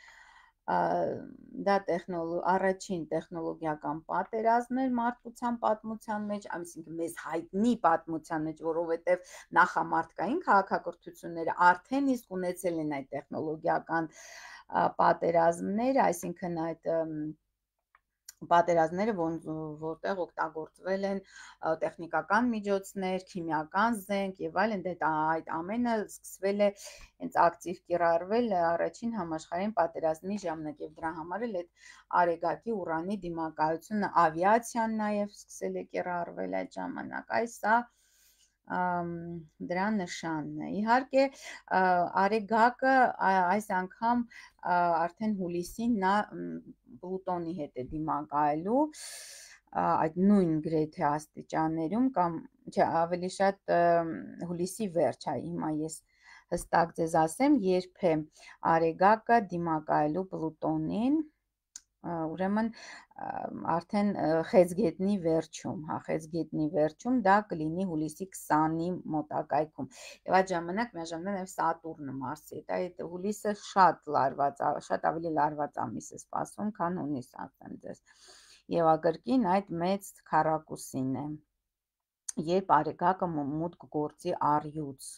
Դա առաջին տեխնոլոգիական պատերազմն էր մարդկության պատմության մեջ, այսինքն մեզ հայտնի պատմության մեջ, որովհետև նախամարտկային քաղաքակրթությունները արդեն իսկ ունեցել են այդ տեխնոլոգիական պատերազմները, այսինքն այդ պատերազմները, որտեղ օգտագործվել են տեխնիկական միջոցներ, քիմիական զենք եւ այլն, այդ ամենը սկսվել է հենց ակտիվ կիրառվել առաջին համաշխարհային պատերազմի ժամանակ եւ դրա համար էլ այդ Արեգակի Ուրանի դիմակայությունը ավիացիան նաեւ սկսել է կիրառվել այդ ժամանակ, սա դրա նշանն է։ Իհարկե Արեգակը այս անգամ արդեն հուլիսին նա Պլուտոնի հետ է դիմակայելու այդ նույն գրեթե աստիճաններում կամ չէ, ավելի շատ հուլիսի վերջ, հիմա ես հստակ ձեզ ասեմ, երբ է Արեգակը դիմակայելու Պլուտոնին, ուրեմն արդեն խեցգետնի վերջում, խեցգետնի վերջում դա կլինի հուլիսի 20-ի մոտակայքում եւ այդ ժամանակ միաժամանակ նաեւ Սատուրնը Մարսի հետ, այդ հուլիսը շատ ավելի լարված ամիս է սպասվում, քան հունիս, ասեմ ձեզ, եւ ակրկին այդ մեծ քառակուսին է, երբ Արեգակը մուտք գործի առյուծ,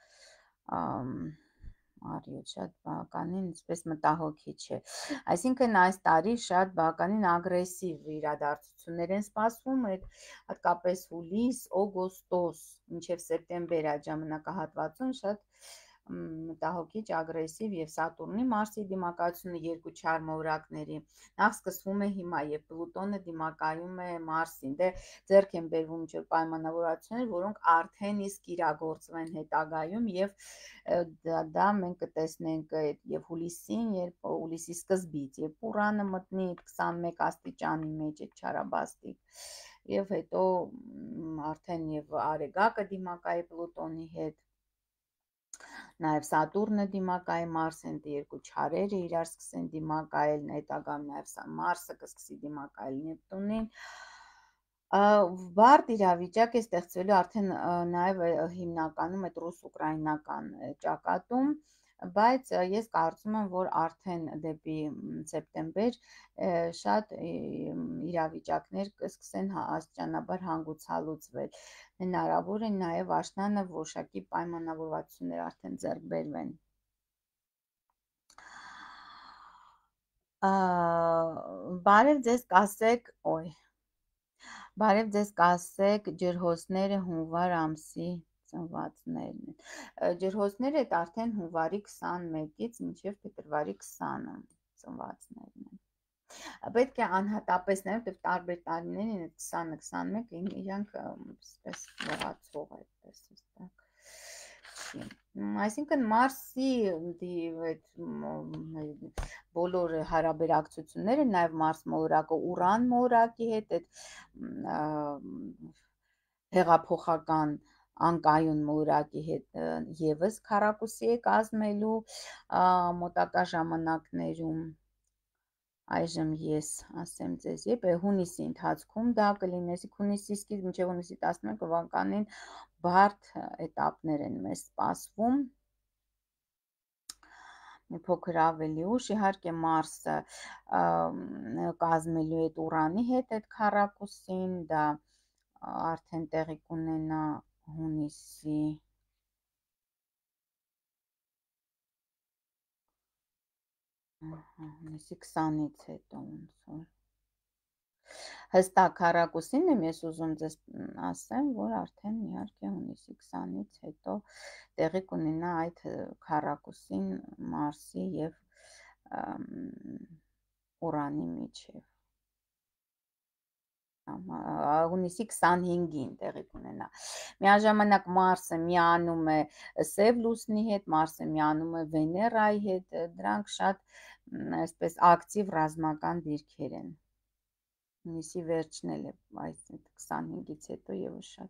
շատ բավականին այսպես մտահոգիչ է, այսինքն այս տարի շատ բավականին ագրեսիվ իրադարձություններ են սպասվում, հատկապես հուլիս, օգոստոս, մինչև սեպտեմբեր այդ ժամանակահատվածում շատ մտահոգիչ, ագրեսիվ եւ Սատուրնի Մարսի դիմակայությունը երկու չար մորակների։ Նախ սկսվում է հիմա, եւ Պլուտոնը դիմակայում է Մարսին։ Դե ձեռք են բերվում ինչ-որ պայմանավորվածություններ, որոնք արդեն իսկ իրագործվեն հետագայում եւ դա մենք կտեսնենք եւ հուլիսին, երբ հուլիսի սկզբից, երբ Ուրանը մտնի 21 աստիճանի մեջ այդ չարաբաստիկ, եւ հետո արդեն եւ Արեգակը դիմակայի Պլուտոնի հետ, նաև Սատուրնը դիմակայի Մարսին, երկու չարերը իրար սկսեն դիմակայել, հետագայում նաև Մարսը կսկսի դիմակայել Նեպտունին։ Բարդ իրավիճակ է ստեղծվելու արդեն նաև հիմնականում այդ ռուս-ուկրաինական ճակատում, բայց ես կարծում եմ, որ արդեն դեպի սեպտեմբեր շատ իրավիճակներ կսկսեն աստիճանաբար հանգուցալուծվել։ Հնարավոր է նաև աշնանը որոշակի պայմանավորվածություններ արդեն ձեռք բերվեն։ Բարև ձեզ, կասեք, բարև ձեզ, կասեք, ջրհոսները հունվար ամսի ծնվածներն են։ Ջրհոսները այդ արդեն հունվարի 21-ից մինչև փետրվարի 20-ը ծնվածներն են։ Պետք է անհատապես նայել, որտեղ տարբեր տարիներ են, 20-21 իրանք այսպես լրացող է, այդպես հստակ չի։ Այսինքն Մարսի այդ բոլոր հարաբերակցությունները, նաև Մարս մոլորակը Ուրան մոլորակի հետ, այդ հեղափոխական անկայուն մոլորակի հետ եւս քառակուսի է կազմելու մոտակա ժամանակներում։ Այժմ ես ասեմ ձեզ, երբ է հունիսի ընթացքում դա կլինի, հունիսի սկիզբ մինչև հունիսի 11 թվականին բարդ էտապներ են մեզ սպասվում, մի փոքր ավելի ուշ, իհարկե Մարսը կազմելու է Ուրանի հետ այդ քառակուսին, դա արդեն տեղի կունենա հունիսի 20-ից հետո ոնց որ հստակ քառակուսին եմ ես ուզում ձեզ ասեմ, որ արդեն իհարկե հունիսի 20-ից հետո տեղի կունենա այդ քառակուսին Մարսի եւ Ուրանի միջև։ Հունիսի 25-ին տեղի կունենա։ Միաժամանակ Մարսը միանում է Սև լուսնի հետ, Մարսը միանում է Վեներայի հետ, դրանք շատ այսպես ակտիվ ռազմական դիրքեր են։ Հունիսի վերջն էլ է, այս 25-ից հետո եւս շատ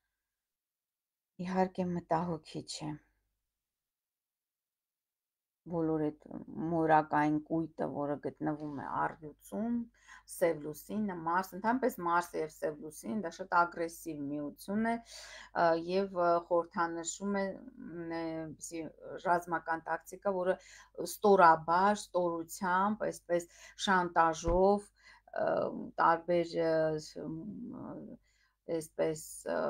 իհարկե մտահոգիչ է։ Բոլոր այդ մորակային կույտը, որը գտնվում է առյուծում, Սև լուսինը, Մարսը, ընդհանրապես Մարսը եւ Սև լուսինը դա շատ ագրեսիվ միություն է եւ խորհրդանշում է ռազմական տակտիկա, որը ստորաբար, ստորությամբ, այսպես շանտաժով, տարբեր այսպես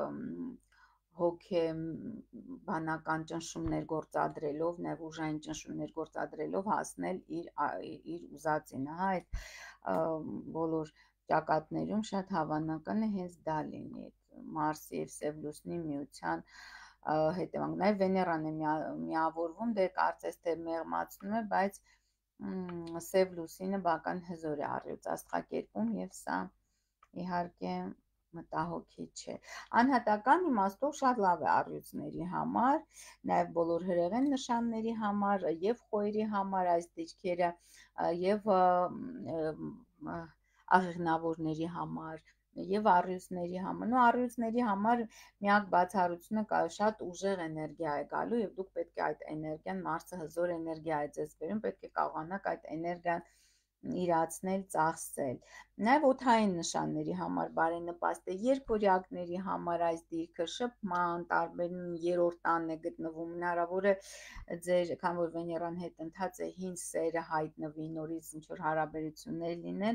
հոգեբանական ճնշումներ գործադրելով, նաև ուժային ճնշումներ գործադրելով հասնել իր ուզածին, այդ բոլոր ճակատներում շատ հավանական է հենց դա լինի, Մարսի եւ Սև լուսնի միության հետևանք։ Նաև Վեներան է միավորվում, դե կարծես թե մեղմացնում է, բայց Սև լուսինը բական հզոր է առյուծ աստղակերպում եւ սա իհարկե մտահոգիչ չէ։ Անհատական իմաստով շատ լավ է առյուծների համար, նաև բոլոր հրեղեն նշանների համար եւ խոյերի համար այս դիրքերը եւ աղեղնավորների համար եւ առյուծների համար։ Առյուծների համար միակ բացառությունը շատ ուժեղ էներգիա է գալու եւ դուք պետք է այդ էներգիան, Մարսը հզոր էներգիա է ձեզ բերում, պետք է կարողանաք այդ էներգիան իրացնել, ծախսել։ Նաև օդային նշանների համար բարենպաստ է, երկորյակների համար այս դիրքը շփման, տարբեր երրորդ տանն է գտնվում, հնարավոր է ձեր, քան որ Վեներան հետ ընթաց է, հին սերը հայտնվի, նորից ինչ-որ հարաբերություններ լինեն,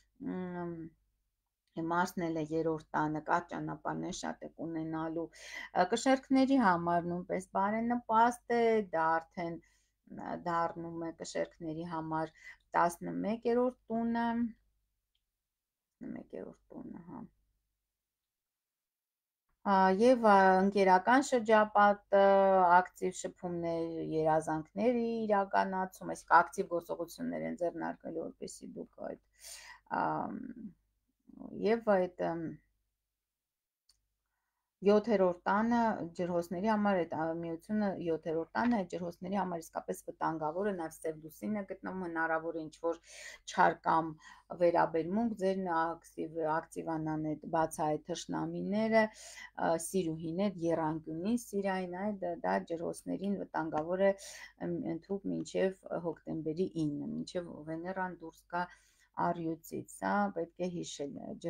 Մարսն էլ է երրորդ տանը, կարճ ճանապարհներ շատ է ունենալու։ Կշերքների համար նույնպես բարենպաստ է, դա արդեն դառնում է կշերքների համար 11-րդ տունը, 11-րդ տունը, հա։ Եվ ընկերական շրջապատը, ակտիվ շփումներ, երազանքների իրականացում, այսինքն ակտիվ գործողություններ են ձեռնարկվելու, որպեսզի դուք եւ այդ 7-րդ տանը ջրհոսների համար այդ միությունը 7-րդ տանը այդ ջրհոսների համար իսկապես վտանգավոր է, նաև Սևլուսինը գտնվում հնարավոր է ինչ-որ չար կամ վերաբերմունք ձեր ակտիվանան այդ բացահայտ թշնամիները, սիրուհին այդ եռանկյունի սիրային այդ դա ջրհոսներին վտանգավոր է ընդհուպ մինչև հոկտեմբերի 9, մինչև Վեներան դուրս գա առյուծից, սա պետք է հիշել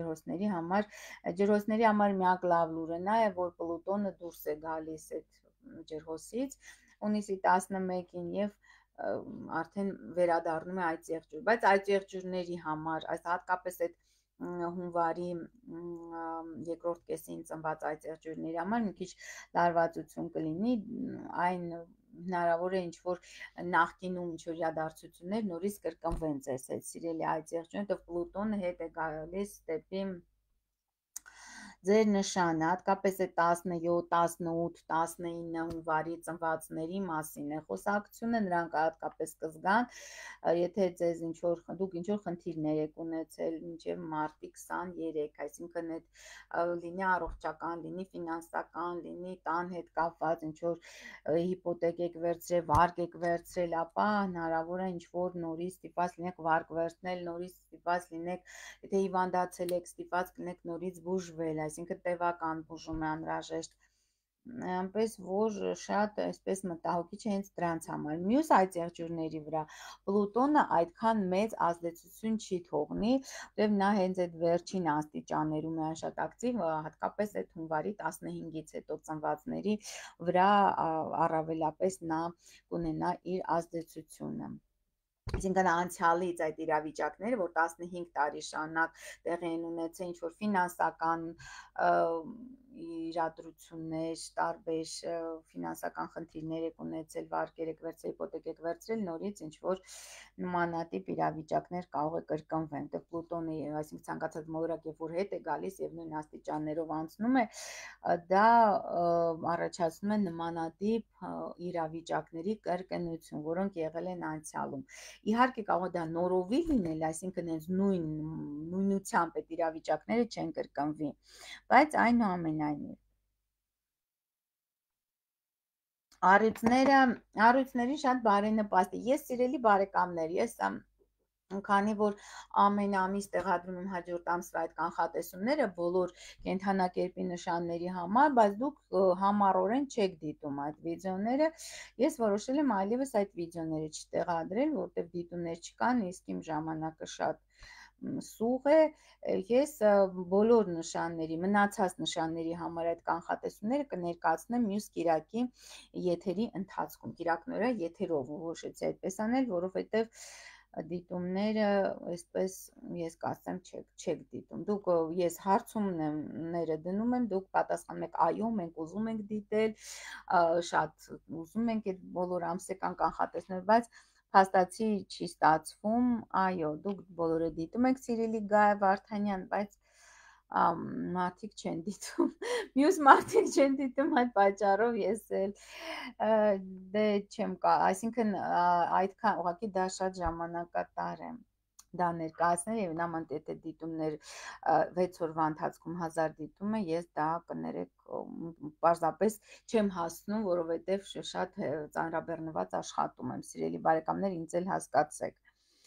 ջրհոսների համար միակ լավ լուրը նա է, որ Պլուտոնը դուրս է գալիս այդ ջրհոսից հունիսի 11-ին եւ արդեն վերադառնում է այդ եղջյուր, բայց այդ եղջյուրների համար, այս հատկապես այդ հունվարի երկրորդ կեսին ծնված այդ եղջյուրների համար մի քիչ լարվածություն կլինի, այն հնարավոր է ինչ-որ նախկինում ինչ-որ իրադարձություններ նորից կրկնվեն ձեզ հետ սիրելի այդ եղջյուրը, որտեղ Պլուտոնը հետ է գալիս դեպի ձեր նշանը, հատկապես է 17, 18, 19 հունվարի ծնվածների մասին է խոսակցությունը, նրանք հատկապես կզգան, եթե ձեզ դուք ինչ-որ խնդիրներ եք ունեցել մինչև մարտի 23, այսինքն այդ լինի առողջական, լինի ֆինանսական, լինի տան հետ կապված, ինչ-որ հիպոթեք եք վերցրել, վարկ եք վերցրել, ապա հնարավոր է ինչ-որ նորից ստիպված լինեք վարկ վերցնել, նորից ստիպված լինեք, եթե հիվանդացել եք, ստիպված կլինեք նորից բուժվել, այսինքն տևական բուժում է անհրաժեշտ, այնպես որ շատ այսպես մտահոգիչ է հենց դրանց համար։ Մյուս այդ եղջյուրների վրա Պլուտոնը այդքան մեծ ազդեցություն չի թողնի, որտեղ նա հենց այդ վերջին աստիճաններում է շատ ակտիվ, հատկապես այդ հունվարի 15-ից հետո ծնվածների վրա առավելապես նա կունենա իր ազդեցությունը։ Այսինքն անցյալից այդ իրավիճակները, որ 15 տարի շարունակ տեղի են ունեցել ինչ-որ ֆինանսական իրադրություններ, տարբեր ֆինանսական խնդիրներ եք ունեցել, վարկեր եք վերցրել, հիպոթեք եք վերցրել, նորից ինչ-որ նմանատիպ իրավիճակներ կարող է կրկնվեն, որտեղ Պլուտոնը, այսինքն ցանկացած մոլորակ, երբ որ հետ է գալիս եւ նույն աստիճաններով անցնում է, դա առաջացնում է նմանատիպ իրավիճակների կրկնություն, որոնք եղել են անցյալում։ Իհարկե կարող է դա նորովի լինել, այսինքն հենց նույնությամբ այդ իրավիճակները չեն կրկնվի, բայց այնուամենայնիվ առյուծների շատ բարենպաստ է։ Ես սիրելի բարեկամներ, ես քանի որ ամեն ամիս տեղադրում եմ հաջորդ ամսվա այդ կանխատեսումները բոլոր կենդանակերպի նշանների համար, բայց դուք համառորեն չեք դիտում այդ վիդեոները, ես որոշել եմ այլևս այդ վիդեոները չտեղադրել, որտեղ դիտումներ չկան, իսկ իմ ժամանակը շատ սուղ է, ես բոլոր նշանների, մնացած նշանների համար այդ կանխատեսումները կներկայացնեմ մյուս կիրակի եթերի ընթացքում, կիրակները եթերով որոշեցի այդպես անել, որովհետև դիտումները այսպես ես կասեմ չեք դիտում, դուք ես հարցումները դնում եմ, դուք պատասխանում եք այո, մենք ուզում ենք դիտել, շատ ուզում ենք այդ բոլոր ամսական կանխատեսներ, բայց փաստացի չի ստացվում, այո, դուք բոլորը դիտում եք Սիրիլի Գայ Վարդանյան, բայց մարդիկ չեն դիտում, մյուս մարդիկ չեն դիտում, այդ պատճառով ես էլ դե չեմ կա, այսինքն այդքան ուղղակի դա շատ ժամանակատար է դա ներկայացնել եւ նման եթե դիտումներ 6 օրվա ընթացքում 1000 դիտում է, ես դա կներեք պարզապես չեմ հասնում, որովհետեւ շատ ծանրաբեռնված աշխատում եմ, սիրելի բարեկամներ, ինձ էլ հասկացեք։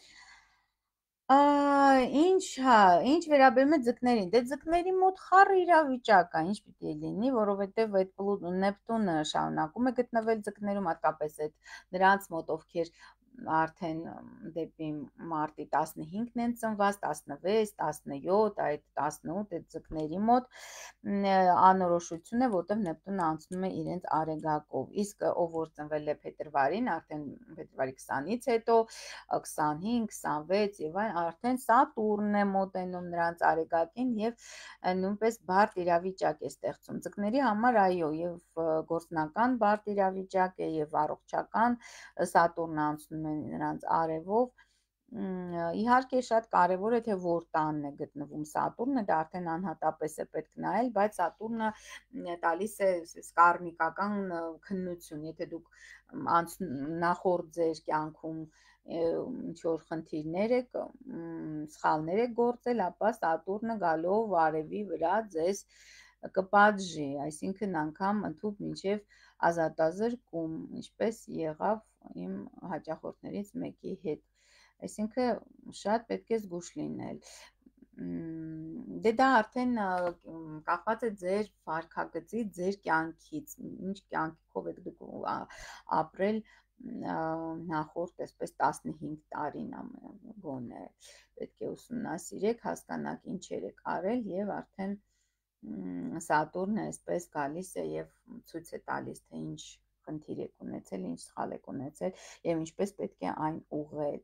Ինչ վերաբերում է ձկներին, դե ձկների մոտ խառը իրավիճակ է, ինչ պիտի լինի, որովհետև այդ Նեպտունը շարունակում է գտնվել ձկներում, հատկապես այդ նրանց մոտ, ովքեր արդեն դեպի մարտի 15-ն են ծնված, 16, 17, այդ 18 այդ ձկների մոտ անորոշություն է, որտեղ Նեպտունը անցնում է իրենց արեգակով, իսկ ով որ ծնվել է փետրվարին, արդեն փետրվարի 20-ից հետո 25, 26 եւ այն արդեն Սատուրնն է մոտենում նրանց արեգակին եւ նույնպես բարդ իրավիճակ է ստեղծում ձկների համար, այո, եւ գործնական բարդ իրավիճակ է եւ առողջական Սատուրնը անցնում է նրանց արևով Իհարկե շատ կարևոր է թե որ տանն է գտնվում Սատուրնը, դա արդեն անհատապես է պետք նայել, բայց Սատուրնը տալիս է կարմիկական քննություն, եթե դուք նախորդ ձեր կյանքում ինչ որ խնդիրներ եք, սխալներ եք գործել, ապա Սատուրնը գալով արևի վրա ձեզ կպատժի, այսինքն անգամ ընդհուպ մինչև ազատազրկում, ինչպես եղավ իմ հաճախորդներից մեկի հետ։ Այսինքն շատ պետք է զգուշ լինել։ Դե դա արդեն կախված է ձեր վարքագծից, ձեր կյանքից, ինչ կյանքով եք դուք ապրել նախորդ այսպես 15 տարին գոնե պետք է ուսումնասիրեք, հասկանաք ինչեր եք արել եւ արդեն Սատուրնը այսպես գալիս է եւ ցույց է տալիս թե ինչ խնդիր եք ունեցել, ինչ սխալ եք ունեցել եւ ինչպես պետք է այն ուղղել։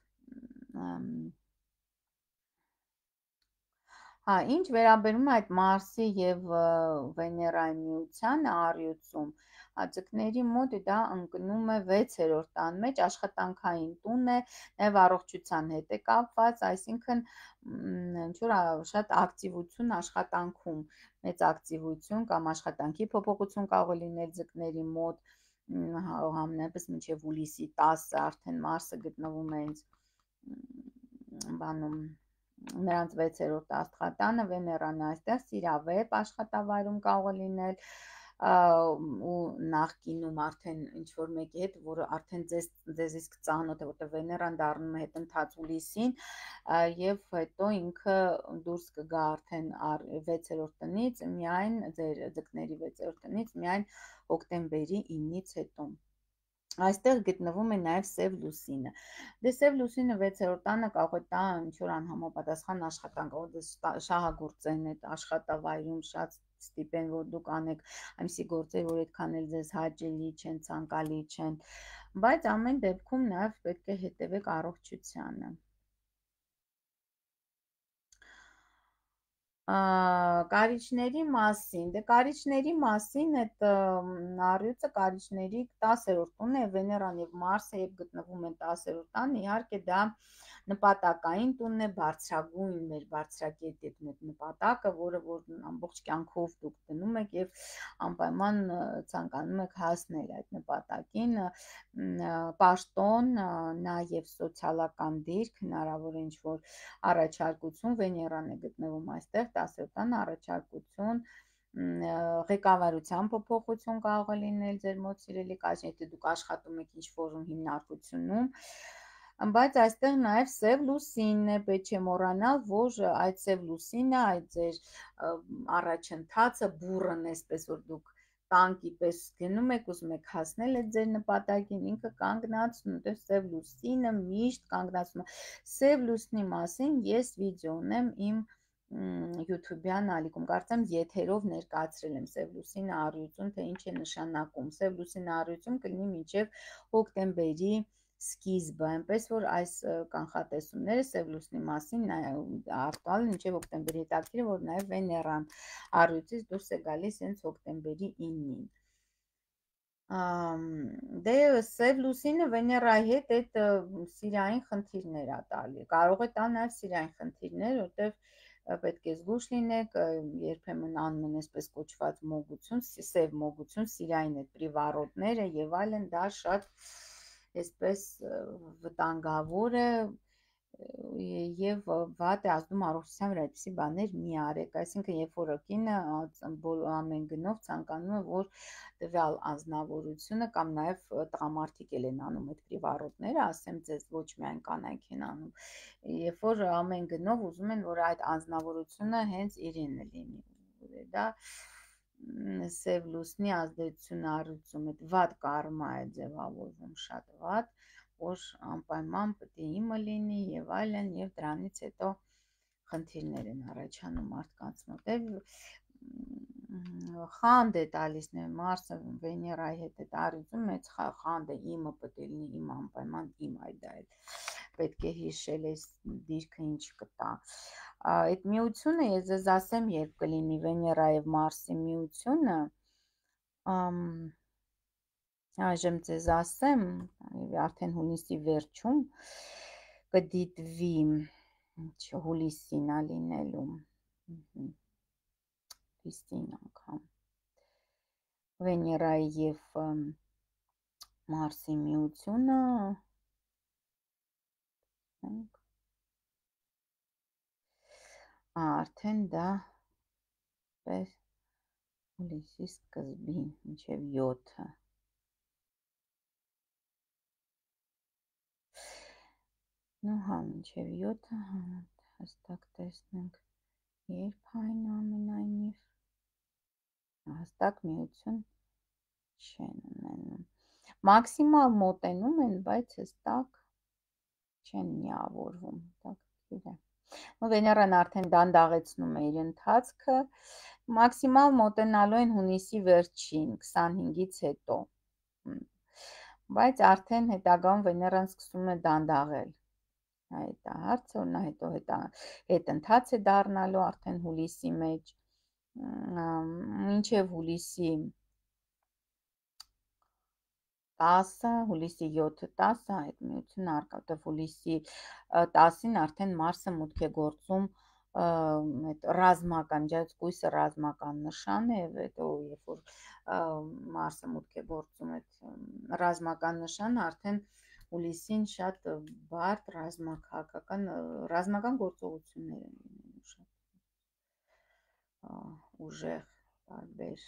Հա, ինչ վերաբերում է այդ Մարսի եւ Վեներայի միությանը առյուծում, ձկների մոտ դա ընկնում է 6-րդ տան մեջ, աշխատանքային տուն է, նաև առողջության հետ է կապված, այսինքն ինչ որ շատ ակտիվություն աշխատանքում, մեծ ակտիվություն կամ աշխատանքի փոփոխություն կարող է լինել ձկների մոտ, համենայնպես մինչև հուլիսի 10-ը արդեն Մարսը գտնվում է հենց բանում նրանց 6-րդ աստղատանը, Վեներան այստեղ սիրավեպ աշխատավայրում կարող է լինել ու նախկինում արդեն ինչ որ մեկի հետ, որը արդեն ձեզ իսկ ծանոթ է, որտեղ Վեներան դառնում է հետընթաց հուլիսին եւ հետո ինքը դուրս կգա արդեն 6-րդ տնից, միայն ձեր ձկների 6-րդ տնից, միայն հոկտեմբերի 9-ից հետո։ Այստեղ գտնվում է նաև Սև լուսինը։ Դե Սև լուսինը 6-րդ տանը կարող է տա ինչ որ անհամապատասխան աշխատանք, որ շահագործեն այդ աշխատավայրում, շատ ստիպեն, որ դուք անեք այնպիսի գործեր, որ այդքան էլ ձեզ հաճելի չեն, ցանկալի չեն, բայց ամեն դեպքում նաև պետք է հետևեք առողջությանը։ Կարիճների մասին, դե կարիճների մասին այդ առյուծը կարիճների 10-րդ տունն է, Վեներան եւ Մարսը երբ գտնվում են 10-րդ տանը, իհարկե դա նպատակային տունն է, բարձրագույն մեր բարձրակետի նպատակը, որը որ ամբողջ կյանքով դուք դնում եք եւ անպայման ցանկանում եք հասնել այդ նպատակին, պաշտոն, նաեւ սոցիալական դիրք, հնարավոր է ինչ որ առաջարկություն, Վեներան է գտնվում այստեղ 10-րդ տան առաջարկություն, ղեկավարության փոփոխություն կարող է լինել ձեր մոտ սիրելի կայացնի, եթե դուք աշխատում եք ինչ-որ հիմնարկությունում, բայց այստեղ նաև սև լուսինն է, պետք չէ մոռանալ, որ այդ սև լուսինը, այդ ձեր առաջընթացը բուռն այսպես որ դուք տանկի պես գնում եք, ուզում եք հասնել այդ ձեր նպատակին, ինքը կանգնացնում, դե սև լուսինը միշտ կանգնացնում է։ Սև լուսնի մասին ես վիդեո ունեմ իմ YouTube-յան ալիքում, կարծեմ եթերով ներկայացրել եմ Սև լուսինը առյուծում, թե ինչ է նշանակում։ Սև լուսինը առյուծում կլինի մինչև հոկտեմբերի սկիզբը, այնպես որ այս կանխատեսումները Սև լուսնի մասին ակտուալ են մինչև հոկտեմբերի, հետաքրքիր է, որ նաև Վեներան առյուծից դուրս է գալիս հենց հոկտեմբերի 9-ին։ Դե Սև լուսինը Վեներայի հետ այդ սիրային խնդիրներ է տալի, կարող է տալ նաև սիրային խնդիրներ, որտեղ պետք է զգուշ լինեք, երբեմն անում են այսպես կոչված մոգություն, սև մոգություն, սիրային այդ պրիվարոտները եւ այլն, դա շատ այսպես վտանգավոր է եւ վատ է ազդում առողջության վրա, այդպիսի բաներ մի արեք, այսինքն երբ որ կինը ամեն գնով ցանկանում է, որ տվյալ անձնավորությունը կամ նաեւ տղամարդիկ էլ են անում այդ պրիվարոտները, ասեմ ձեզ, ոչ միայն կանայք են անում, երբ որ ամեն գնով ուզում են, որ այդ անձնավորությունը հենց իրենը լինի, դա Սև լուսնի ազդեցություն առյուծում, այդ վատ կարմա է ձևավորվում, շատ վատ, որ անպայման պետք է իմը լինի եւ այլն, եւ դրանից հետո խնդիրներ են առաջանում մարդկանց մոտ։ Խանդ է տալիս Մարսը Վեներայի հետ այդ առյուծում, մեծ խանդ է, իմը պետք է լինի, իմը անպայման իմ այդ դա պետք է հիշել այս դիրքը ինչ կտա։ Այդ միությունը ես ձեզ ասեմ, երբ կլինի Վեներայի եւ Մարսի միությունը, այժմ ձեզ ասեմ, արդեն հունիսի վերջում կդիտվի հուլիսին ա լինելու, հուլիսին անգամ, Վեներայի և Մարսի միությունը, արդեն դա հուլիսի սկզբին, մինչև 7-ը, մինչև 7-ը հստակ տեսնենք, երբ այն ամենայնիվ, հստակ միություն չեն ունենում, մաքսիմալ մոտենում են, բայց հստակ չեն միավորվում, Վեներան արդեն դանդաղեցնում է իր ընթացքը, մաքսիմալ մոտենալու են հունիսի վերջին, 25-ից հետո, բայց արդեն հետագայում Վեներան սկսում է դանդաղել, այդ է հարցը, որ նա հետո հետընթաց է դառնալու արդեն հուլիսի մեջ, մինչև հուլիսի 10-ը, հուլիսի 7-10-ը այդ միությունը առկա, որտեղ հուլիսի 10-ին արդեն Մարսը մուտք է գործում ռազմական, կույսը ռազմական նշան է, երբ որ Մարսը մուտք է գործում այդ ռազմական նշանը, արդեն հուլիսին շատ բարդ ռազմական գործողություններ են լինելու, շատ ուժեղ տարբեր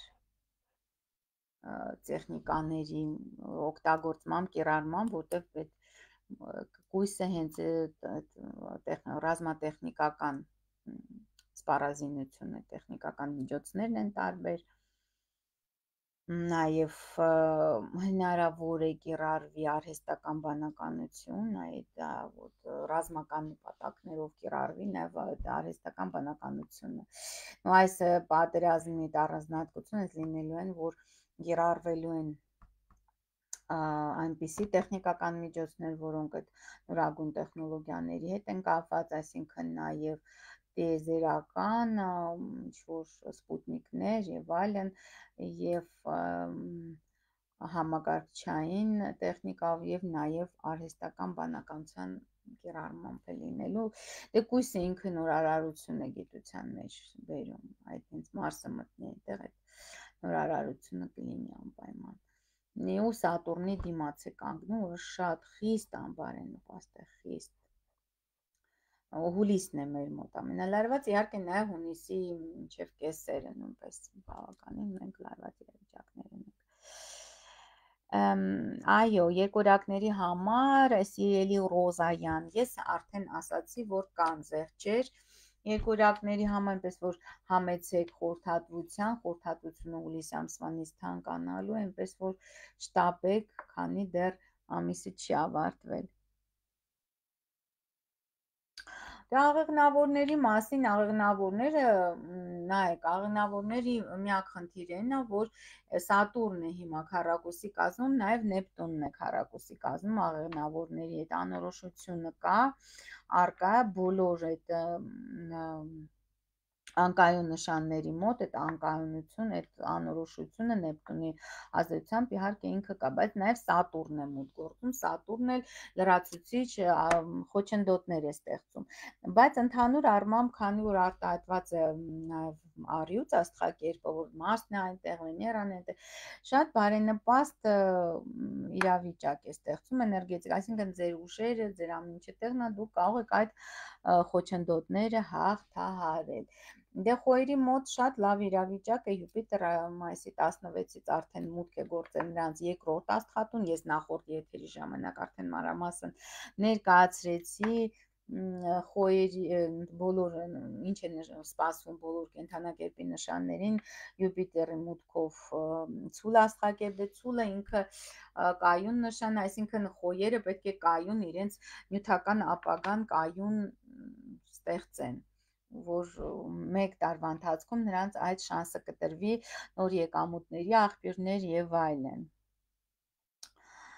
տեխնիկաների օգտագործմամբ, կիրառմամբ, որտեղ այդ կույսը հենց ռազմատեխնիկական սպառազինություն է, տեխնիկական միջոցներն են տարբեր, նաև հնարավոր է կիրառվի արհեստական բանականություն, այդ ռազմական նպատակներով կիրառվի նաև արհեստական բանականությունը, այս պատերազմի առանձնահատկությունը լինելու են, որ կիրառվելու են այնպիսի տեխնիկական միջոցներ, որոնք այդ նորագույն տեխնոլոգիաների հետ են կապված, այսինքն նաև տիեզերական, ինչ-որ սպուտնիկներ և այլն, և համակարգչային տեխնիկավ և նաև արհեստական բանականության կիրառմամբ է լինելու, կույսը ինքը նորարարություն է գիտության մեջ բերում, այդ հենց Մարսը մտնի այնտեղ, այդ նորարարությունը կլինի անպայման, ու Սատուրնի դիմաց է կանգնում, որը շատ խիստ անբարենպաստ է, խիստ, հուլիսն է մեր մոտ ամենալարված, իհարկե նաև հունիսի մինչև կեսերը նույնպես բավականին մենք լարված իրավիճակներ ունենք, այո, երկորյակների համար, սիրելի Ռոզայան, ես արդեն ասացի, որ կան զեղչեր, երկորյակների համար, այնպես որ համեցեք խորհրդատվությունը հուլիսի ամսվանից թանկանալու, այնպես որ շտապեք, քանի դեռ ամիսը չի ավարտվել, աղեղնավորների մասին, աղեղնավորները, նայեք, աղեղնավորների միակ խնդիրն է, որ Սատուրնն է հիմա քառակուսի կազմում, նաև Նեպտունն է քառակուսի կազմում, աղեղնավորների այդ անորոշությունը կա, առկա է բոլոր այդ անկայուն նշանների մոտ, այդ անկայունություն, այդ անորոշությունը Նեպտունի ազդեցությամբ իհարկե ինքը կա, բայց նաև Սատուրնն է մուտք գործում, Սատուրնն էլ լրացուցիչ խոչընդոտներ է ստեղծում, բայց ընդհանուր առմամբ, քանի որ արտահայտված է նաև առյուծ աստղակերպը, որ Մարսն է այնտեղ, Վեներան է այնտեղ, շատ բարենպաստ իրավիճակ է ստեղծում էներգետիկ, այսինքն ձեր ուժերը, ձեր ամեն ինչը տեղն է, դուք կարող եք այդ խոչընդոտները հաղթահարել, Դե խոյերի մոտ շատ լավ իրավիճակ է, Յուպիտերը մայիսի 16-ից արդեն մուտք է գործել նրանց երկրորդ աստղատուն, ես նախորդ եթերի ժամանակ արդեն մանրամասն ներկայացրեցի խոյերի բոլոր ինչ է սպասվում բոլոր կենդանակերպի նշաններին, Յուպիտերի մուտքով ցուլ աստղակերպ, ցուլը ինքը կայուն նշան, այսինքն խոյերը պետք է կայուն իրենց նյութական ապագան կայուն ստեղծեն, որ մեկ տարվա ընթացքում նրանց այդ շանսը կտրվի նոր եկամուտների աղբյուրներ և այլն,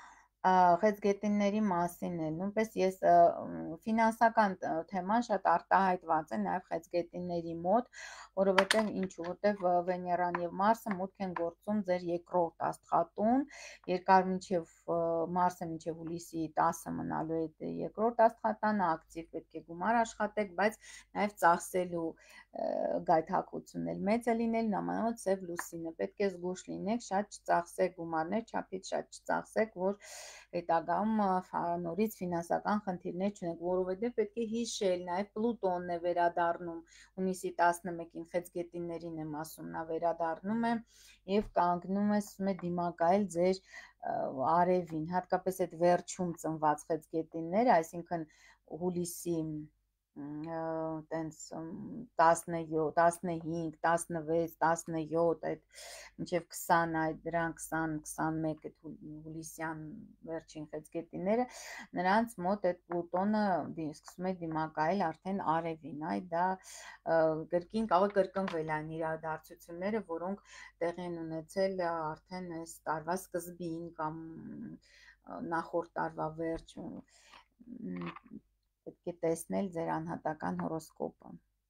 Խեցգետինների մասին էլ նույնպես ես ֆինանսական թեման շատ արտահայտված է նաև խեցգետինների մոտ, որովհետև ինչու, որտև Վեներան եւ Մարսը մուտք են գործում ձեր երկրորդ աստղատուն, երկար մինչև Մարսը մինչև հուլիսի 10-ը մնալու է երկրորդ աստղատանը, ակտիվ պետք է գումար աշխատեք, բայց նաև ծախսելու գայթակղությունն էլ մեծ է լինել, նամանավանդ սև լուսինը, պետք է զգույշ լինեք, շատ չծախսեք գումարներ, չափից շատ չծախսեք, որ հետագայում նորից ֆինանսական խնդիրներ չունենք, որովհետև պետք է հիշել, նաև Պլուտոնն է վերադառնում, հունիսի 11-ին խեցգետիններին եմ ասում, նա վերադառնում է եւ կանգնում է, ասում է դիմակայել ձեր արևին, հատկապես այդ վերջում ծնված խեցգետինները, այսինքն հուլիսի տենց 17, 15, 16, 17, այդ մինչև 20, այդ դրան 20, 21 այդ հուլիսյան վերջին խեցգետիները, նրանց մոտ այդ Պլուտոնը սկսում է դիմակայել արդեն արևին, այ դա կրկին կարող է կրկնվել այն իրադարձությունները, որոնք տեղի են ունեցել արդեն այս տարվա սկզբին կամ նախորդ տարվա վերջում, պետք է տեսնել ձեր անհատական հորոսկոպը։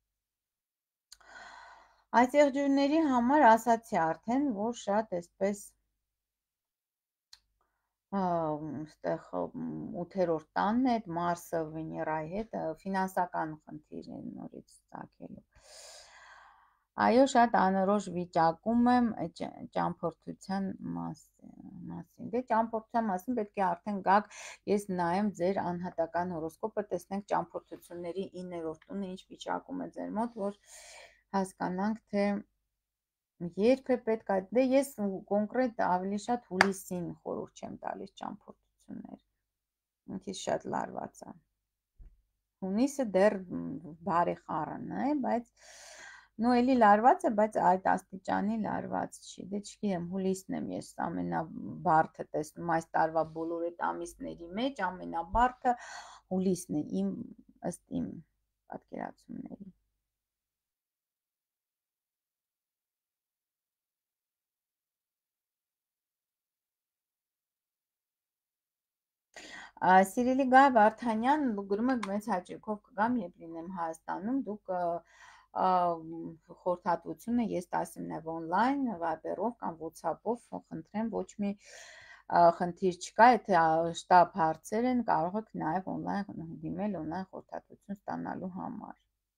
Այս եղջյուրների համար ասացի արդեն, որ շատ այսպես այստեղ 8-րդ տանն է, Մարսը Վեներայի հետ ֆինանսական խնդիր է նորից ծագելու։ Այո, շատ անորոշ վիճակում եմ ճամփորդության մասին։ Դե ճամփորդության մասին պետք է արդեն գաք, ես նայեմ ձեր անհատական հորոսկոպը, տեսնենք ճամփորդությունների 9-րդ տունը ինչ վիճակում է ձեր մոտ, որ հասկանանք, թե երբ է պետք է, դե ես կոնկրետ ավելի շատ հուլիսին խորհուրդ չեմ տալիս ճամփորդություններ, ինքից շատ լարված է։ Հունիսը դեռ բարեխառն է, բայց նո էլի լարված է, բայց այդ աստիճանի լարված չի, դե չգիտեմ, հուլիսն եմ ես ամենաբարդը տեսնում այս տարվա բոլոր այդ ամիսների մեջ, ամենաբարդը հուլիսն է ըստ իմ պատկերացումների։ Սիրելի Գա Վարդանյան, գրում եք մեծ հաճույքով կգամ, երբ լինեմ Հայաստանում, դուք խորհրդատվությունը ես տասեմ նաև on-line, Viber-ով կամ WhatsApp-ով, խնդրեմ, ոչ մի խնդիր չկա, եթե շտապ հարցեր են, կարող եք նաև on-line դիմել on-line խորհրդատվություն ստանալու համար։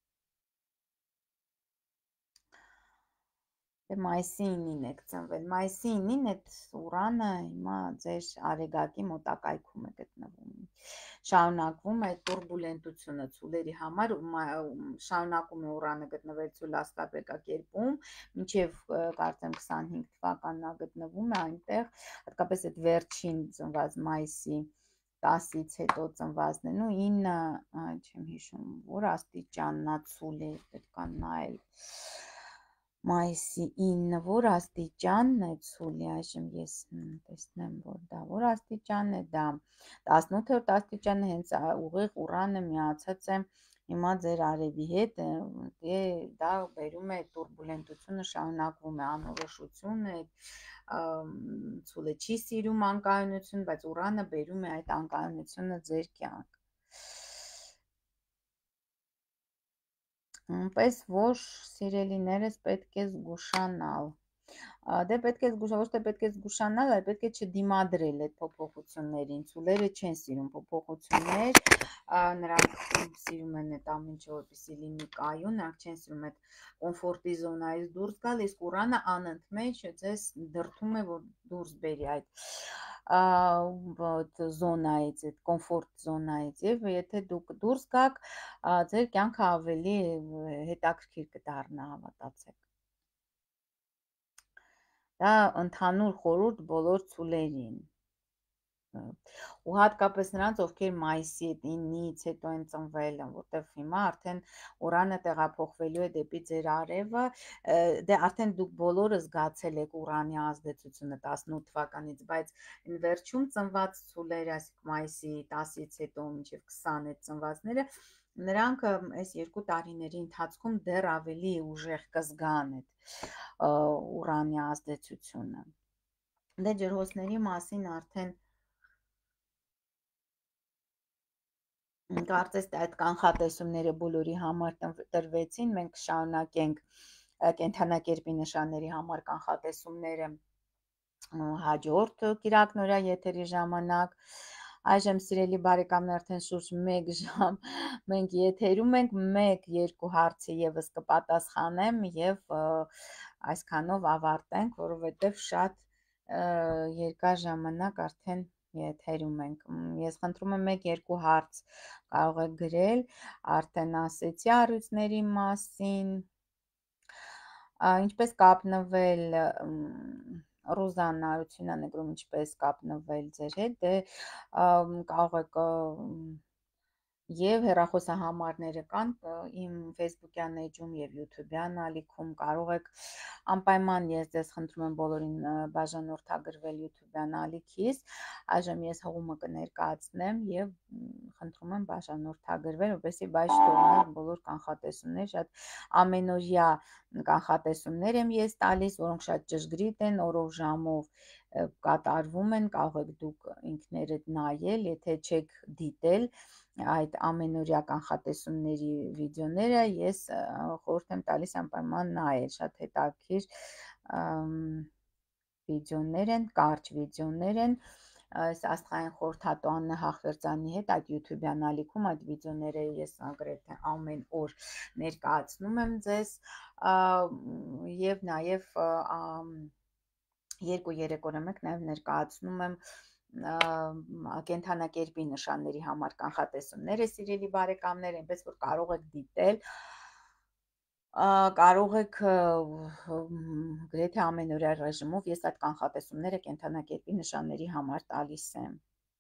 Դե մայիսի 9-ին եք ծնվել, մայիսի 9-ին այդ Ուրանը հիմա ձեր Արեգակի մոտակայքում է գտնվում, շարունակվում է տուրբուլենտությունը ցուլերի համար, շարունակում է Ուրանը գտնվել ցուլ աստղաբեկակերպում, մինչև կարծեմ 25 թվականն գտնվում է այնտեղ, հատկապես այդ վերջին ծնված մայիսի 10-ից հետո ծնվածներն ու 9, չեմ հիշում, որ աստիճաննա ցուլ է, պետք է նայել, մայիսի 9, որ աստիճանն է ցուլի, այժմ ես տեսնեմ, որ դա որ աստիճան է, դա 18-րդ աստիճանը, հենց ուղիղ Ուրանը միացած է հիմա ձեր արևի հետ, դա բերում է տուրբուլենտությունը, շարունակվում է անորոշությունը, ցուլը չի սիրում անկայունություն, բայց Ուրանը բերում է այդ անկայունությունը ձեր կյանք։ Պես որ սիրելիներս պետք է զգուշանալ, դե պետք է զգուշանալ, ոչ թե պետք է զգուշանալ, այլ պետք է չդիմադրել այդ փոփոխություններին, ցուլերը չեն սիրում փոփոխություններ, նրանք սիրում են այդ ամեն ինչը, որպեսզի լինի կայուն, նրանք չեն սիրում այդ կոմֆորտի զոնայից դուրս գալ, իսկ Ուրանը անընդմեջ ձեզ դրդում է, որ դուրս բերի այդ զոնայից, այդ կոմֆորտ զոնայից, եւ եթե դուք դուրս գաք, ձեր կյանքը ավելի հետաքրքիր կդառնա, հավատացեք։ Դա ընդհանուր խորհուրդ բոլոր ցուլերին, ու հատկապես նրանց, ովքեր մայիսի 9-ից հետո են ծնվել, որտեղ հիմա արդեն Ուրանը տեղափոխվելու է դեպի ձեր արևը, դե արդեն դուք բոլորը զգացել եք Ուրանի ազդեցությունը 18 թվականից, բայց վերջում ծնված ցուլերը, այսինքն մայիսի 10-ից հետո մինչև 20 այդ ծնվածները, նրանք այս 2 տարիների ընթացքում դեռ ավելի ուժեղ կզգան այդ Ուրանի ազդեցությունը։ Դե ջրհոսների մասին արդեն Կարծես թե այդ կանխատեսումները բոլորի համար տրվեցին, մենք կշարունակենք կենդանակերպի նշանների համար կանխատեսումները հաջորդ կիրակնօրյա եթերի ժամանակ։ Այժմ սիրելի բարեկամներ, արդեն շուրջ 1 ժամ մենք եթերում ենք, 1-2 հարցի եւս կպատասխանեմ եւ այսքանով ավարտենք, որովհետեւ շատ երկար ժամանակ արդեն եթերում ենք։ Ես խնդրում եմ 1-2 հարց կարող եք գրել, արդեն ասեցի առյուծների մասին, ինչպես կապնվել Ռուզաննա Արությունյան է գրում ինչպես կապնվել ձեր հետ, դե կարող եք եւ հեռախոսահամարները կան իմ Facebook-յան էջում եւ YouTube-յան ալիքում, կարող եք անպայման, ես ձեզ խնդրում եմ բոլորին բաժանորդագրվել YouTube-յան ալիքից, այժմ ես հղումը կներկայացնեմ եւ խնդրում եմ բաժանորդագրվել, որպեսզի բաց չթողնեմ բոլոր կանխատեսումներ, շատ ամենօրյա կանխատեսումներ եմ ես տալիս, որոնք շատ ճշգրիտ են, օրով ժամով կատարվում են, կարող եք դուք ինքներդ նայել, եթե չեք դիտել այդ ամենօրյա կանխատեսումների վիդեոները, ես խորհուրդ եմ տալիս անպայման նայել, շատ հետաքրքիր վիդեոներ են, կարճ վիդեոներ են, այս աստղային խորհրդատու Աննա Հախվերդյանի հետ այդ YouTube-յան ալիքում այդ վիդեոները ես գրեթե ամեն օր ներկայացնում եմ ձեզ եւ նաեւ 2-3 օր մեկ նաև ներկայացնում եմ կենդանակերպի նշանների համար կանխատեսումները, սիրելի բարեկամներ, այնպես որ կարող եք դիտել, կարող եք գրեթե ամենօրյա ռեժիմով ես այդ կանխատեսումները կենդանակերպի նշանների համար տալիս եմ։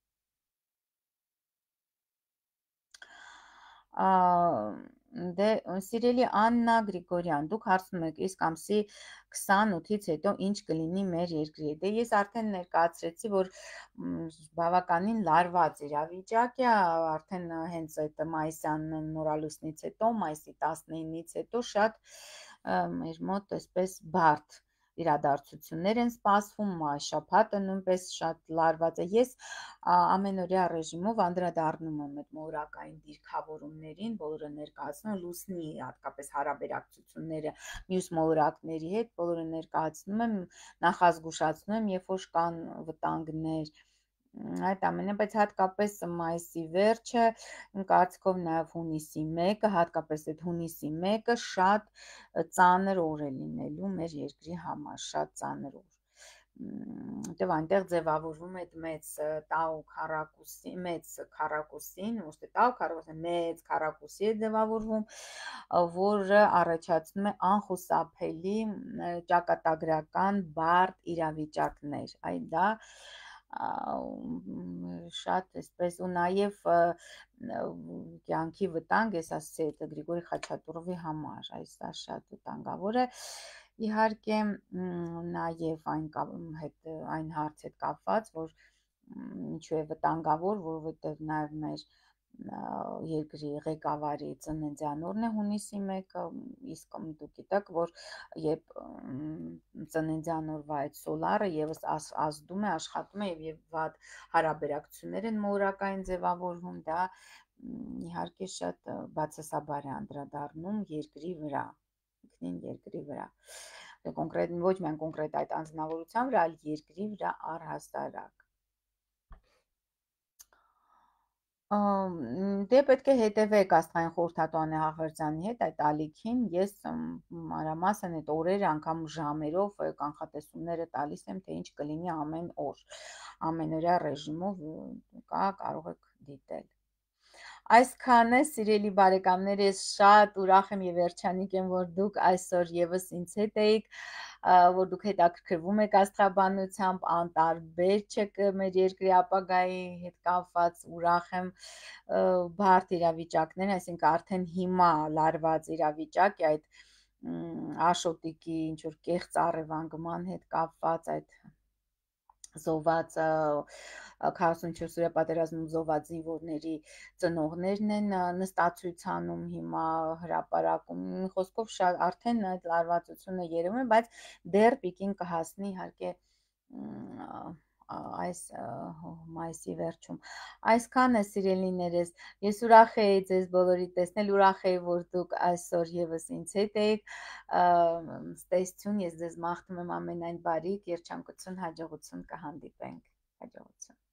Դե սիրելի Աննա Գրիգորյան, դուք հարցնում եք իսկ ամսի 28-ից հետո ինչ կլինի մեր երկրի հետ։ Դե ես արդեն ներկայացրեցի, որ բավականին լարված իրավիճակ է, արդեն հենց այդ մայիսյան նորալուսնից հետո, մայիսի 19-ից հետո շատ մեր մոտ այսպես բարդ իրադարձություններ են սպասվում, շաբաթը նույնպես շատ լարված է։ Ես ամենօրյա ռեժիմով անդրադառնում եմ այդ մոլորակային դիրքավորումներին, բոլորը ներկայացնում, լուսնի հատկապես հարաբերակցությունները մյուս մոլորակների հետ, բոլորը ներկայացնում եմ, նախազգուշացնում եմ, երբ որ կան վտանգներ, այդ ամենը, բայց հատկապես մայիսի վերջը, կարծիքով նաև հունիսի 1-ը, հատկապես այդ հունիսի 1-ը շատ ծանր օր է լինելու մեր երկրի համար, շատ ծանր օր։ Դե այնտեղ ձևավորվում է մեծ տաու քառակուսի, մեծ քառակուսին, ոչ թե տաու քառակուսին, մեծ քառակուսի է ձևավորվում, որը առաջացնում է անխուսափելի ճակատագրական բարդ իրավիճակներ, այ դա շատ այսպես ու նաև կյանքի վտանգ, ես ասացի այդ Գրիգորի Խաչատուրովի համար, այս դա շատ վտանգավոր է։ Իհարկե նաև այն հարց հետ կապված, որ ինչու է վտանգավոր, որովհետև նաև մեր երկրի ղեկավարի ծննդյան օրն է հունիսի 1-ը, իսկ դուք գիտեք, որ երբ ծննդյան օրվա այդ սոլարը եւս ազդում է, աշխատում է եւ վատ հարաբերակցություններ են մոլորակային ձևավորվում, դա իհարկե շատ բացասաբար է անդրադառնում երկրի վրա, ինքնին երկրի վրա։ Կոնկրետ ոչ միայն կոնկրետ այդ անձնավորության վրա, այլ երկրի վրա առհասարակ։ Դե պետք է հետևեք աստղային խորհրդատու Աննա Հախվերդյանի հետ այդ ալիքին, ես մանրամասն այդ օրերը անգամ ժամերով կանխատեսումները տալիս եմ, թե ինչ կլինի ամեն օր, ամենօրյա ռեժիմով կարող եք դիտել։ Այսքանը, սիրելի բարեկամներ, ես շատ ուրախ եմ եւ երջանիկ եմ, որ դուք այսօր եւս ինձ հետ եք, որ դուք հետաքրքրվում եք աստղաբանությամբ, անտարբեր չեք մեր երկրի ապագայի հետ կապված, ուրախ եմ բարդ իրավիճակներ, այսինքն արդեն հիմա լարված իրավիճակ է այդ Աշոտիկի ինչ որ կեղծ առևանգման հետ կապված այդ զոհված 44-օրյա պատերազմում զոհված զինվորների ծնողներն են նստացույցանում հիմա հրապարակում, մի խոսքով շատ արդեն այդ լարվածությունը երևում է, բայց դեռ պիկին կհասնի իհարկե այս մայիսի վերջում։ Այսքանը սիրելիներս, ես ուրախ էի ձեզ բոլորի տեսնել, ուրախ էի, որ դուք այսօր եւս ինձ հետ եք։ Ստեսություն, ես ձեզ մաղթում եմ ամենայն բարիք, երջանկություն, հաջողություն, կհանդիպենք։ Հաջողություն։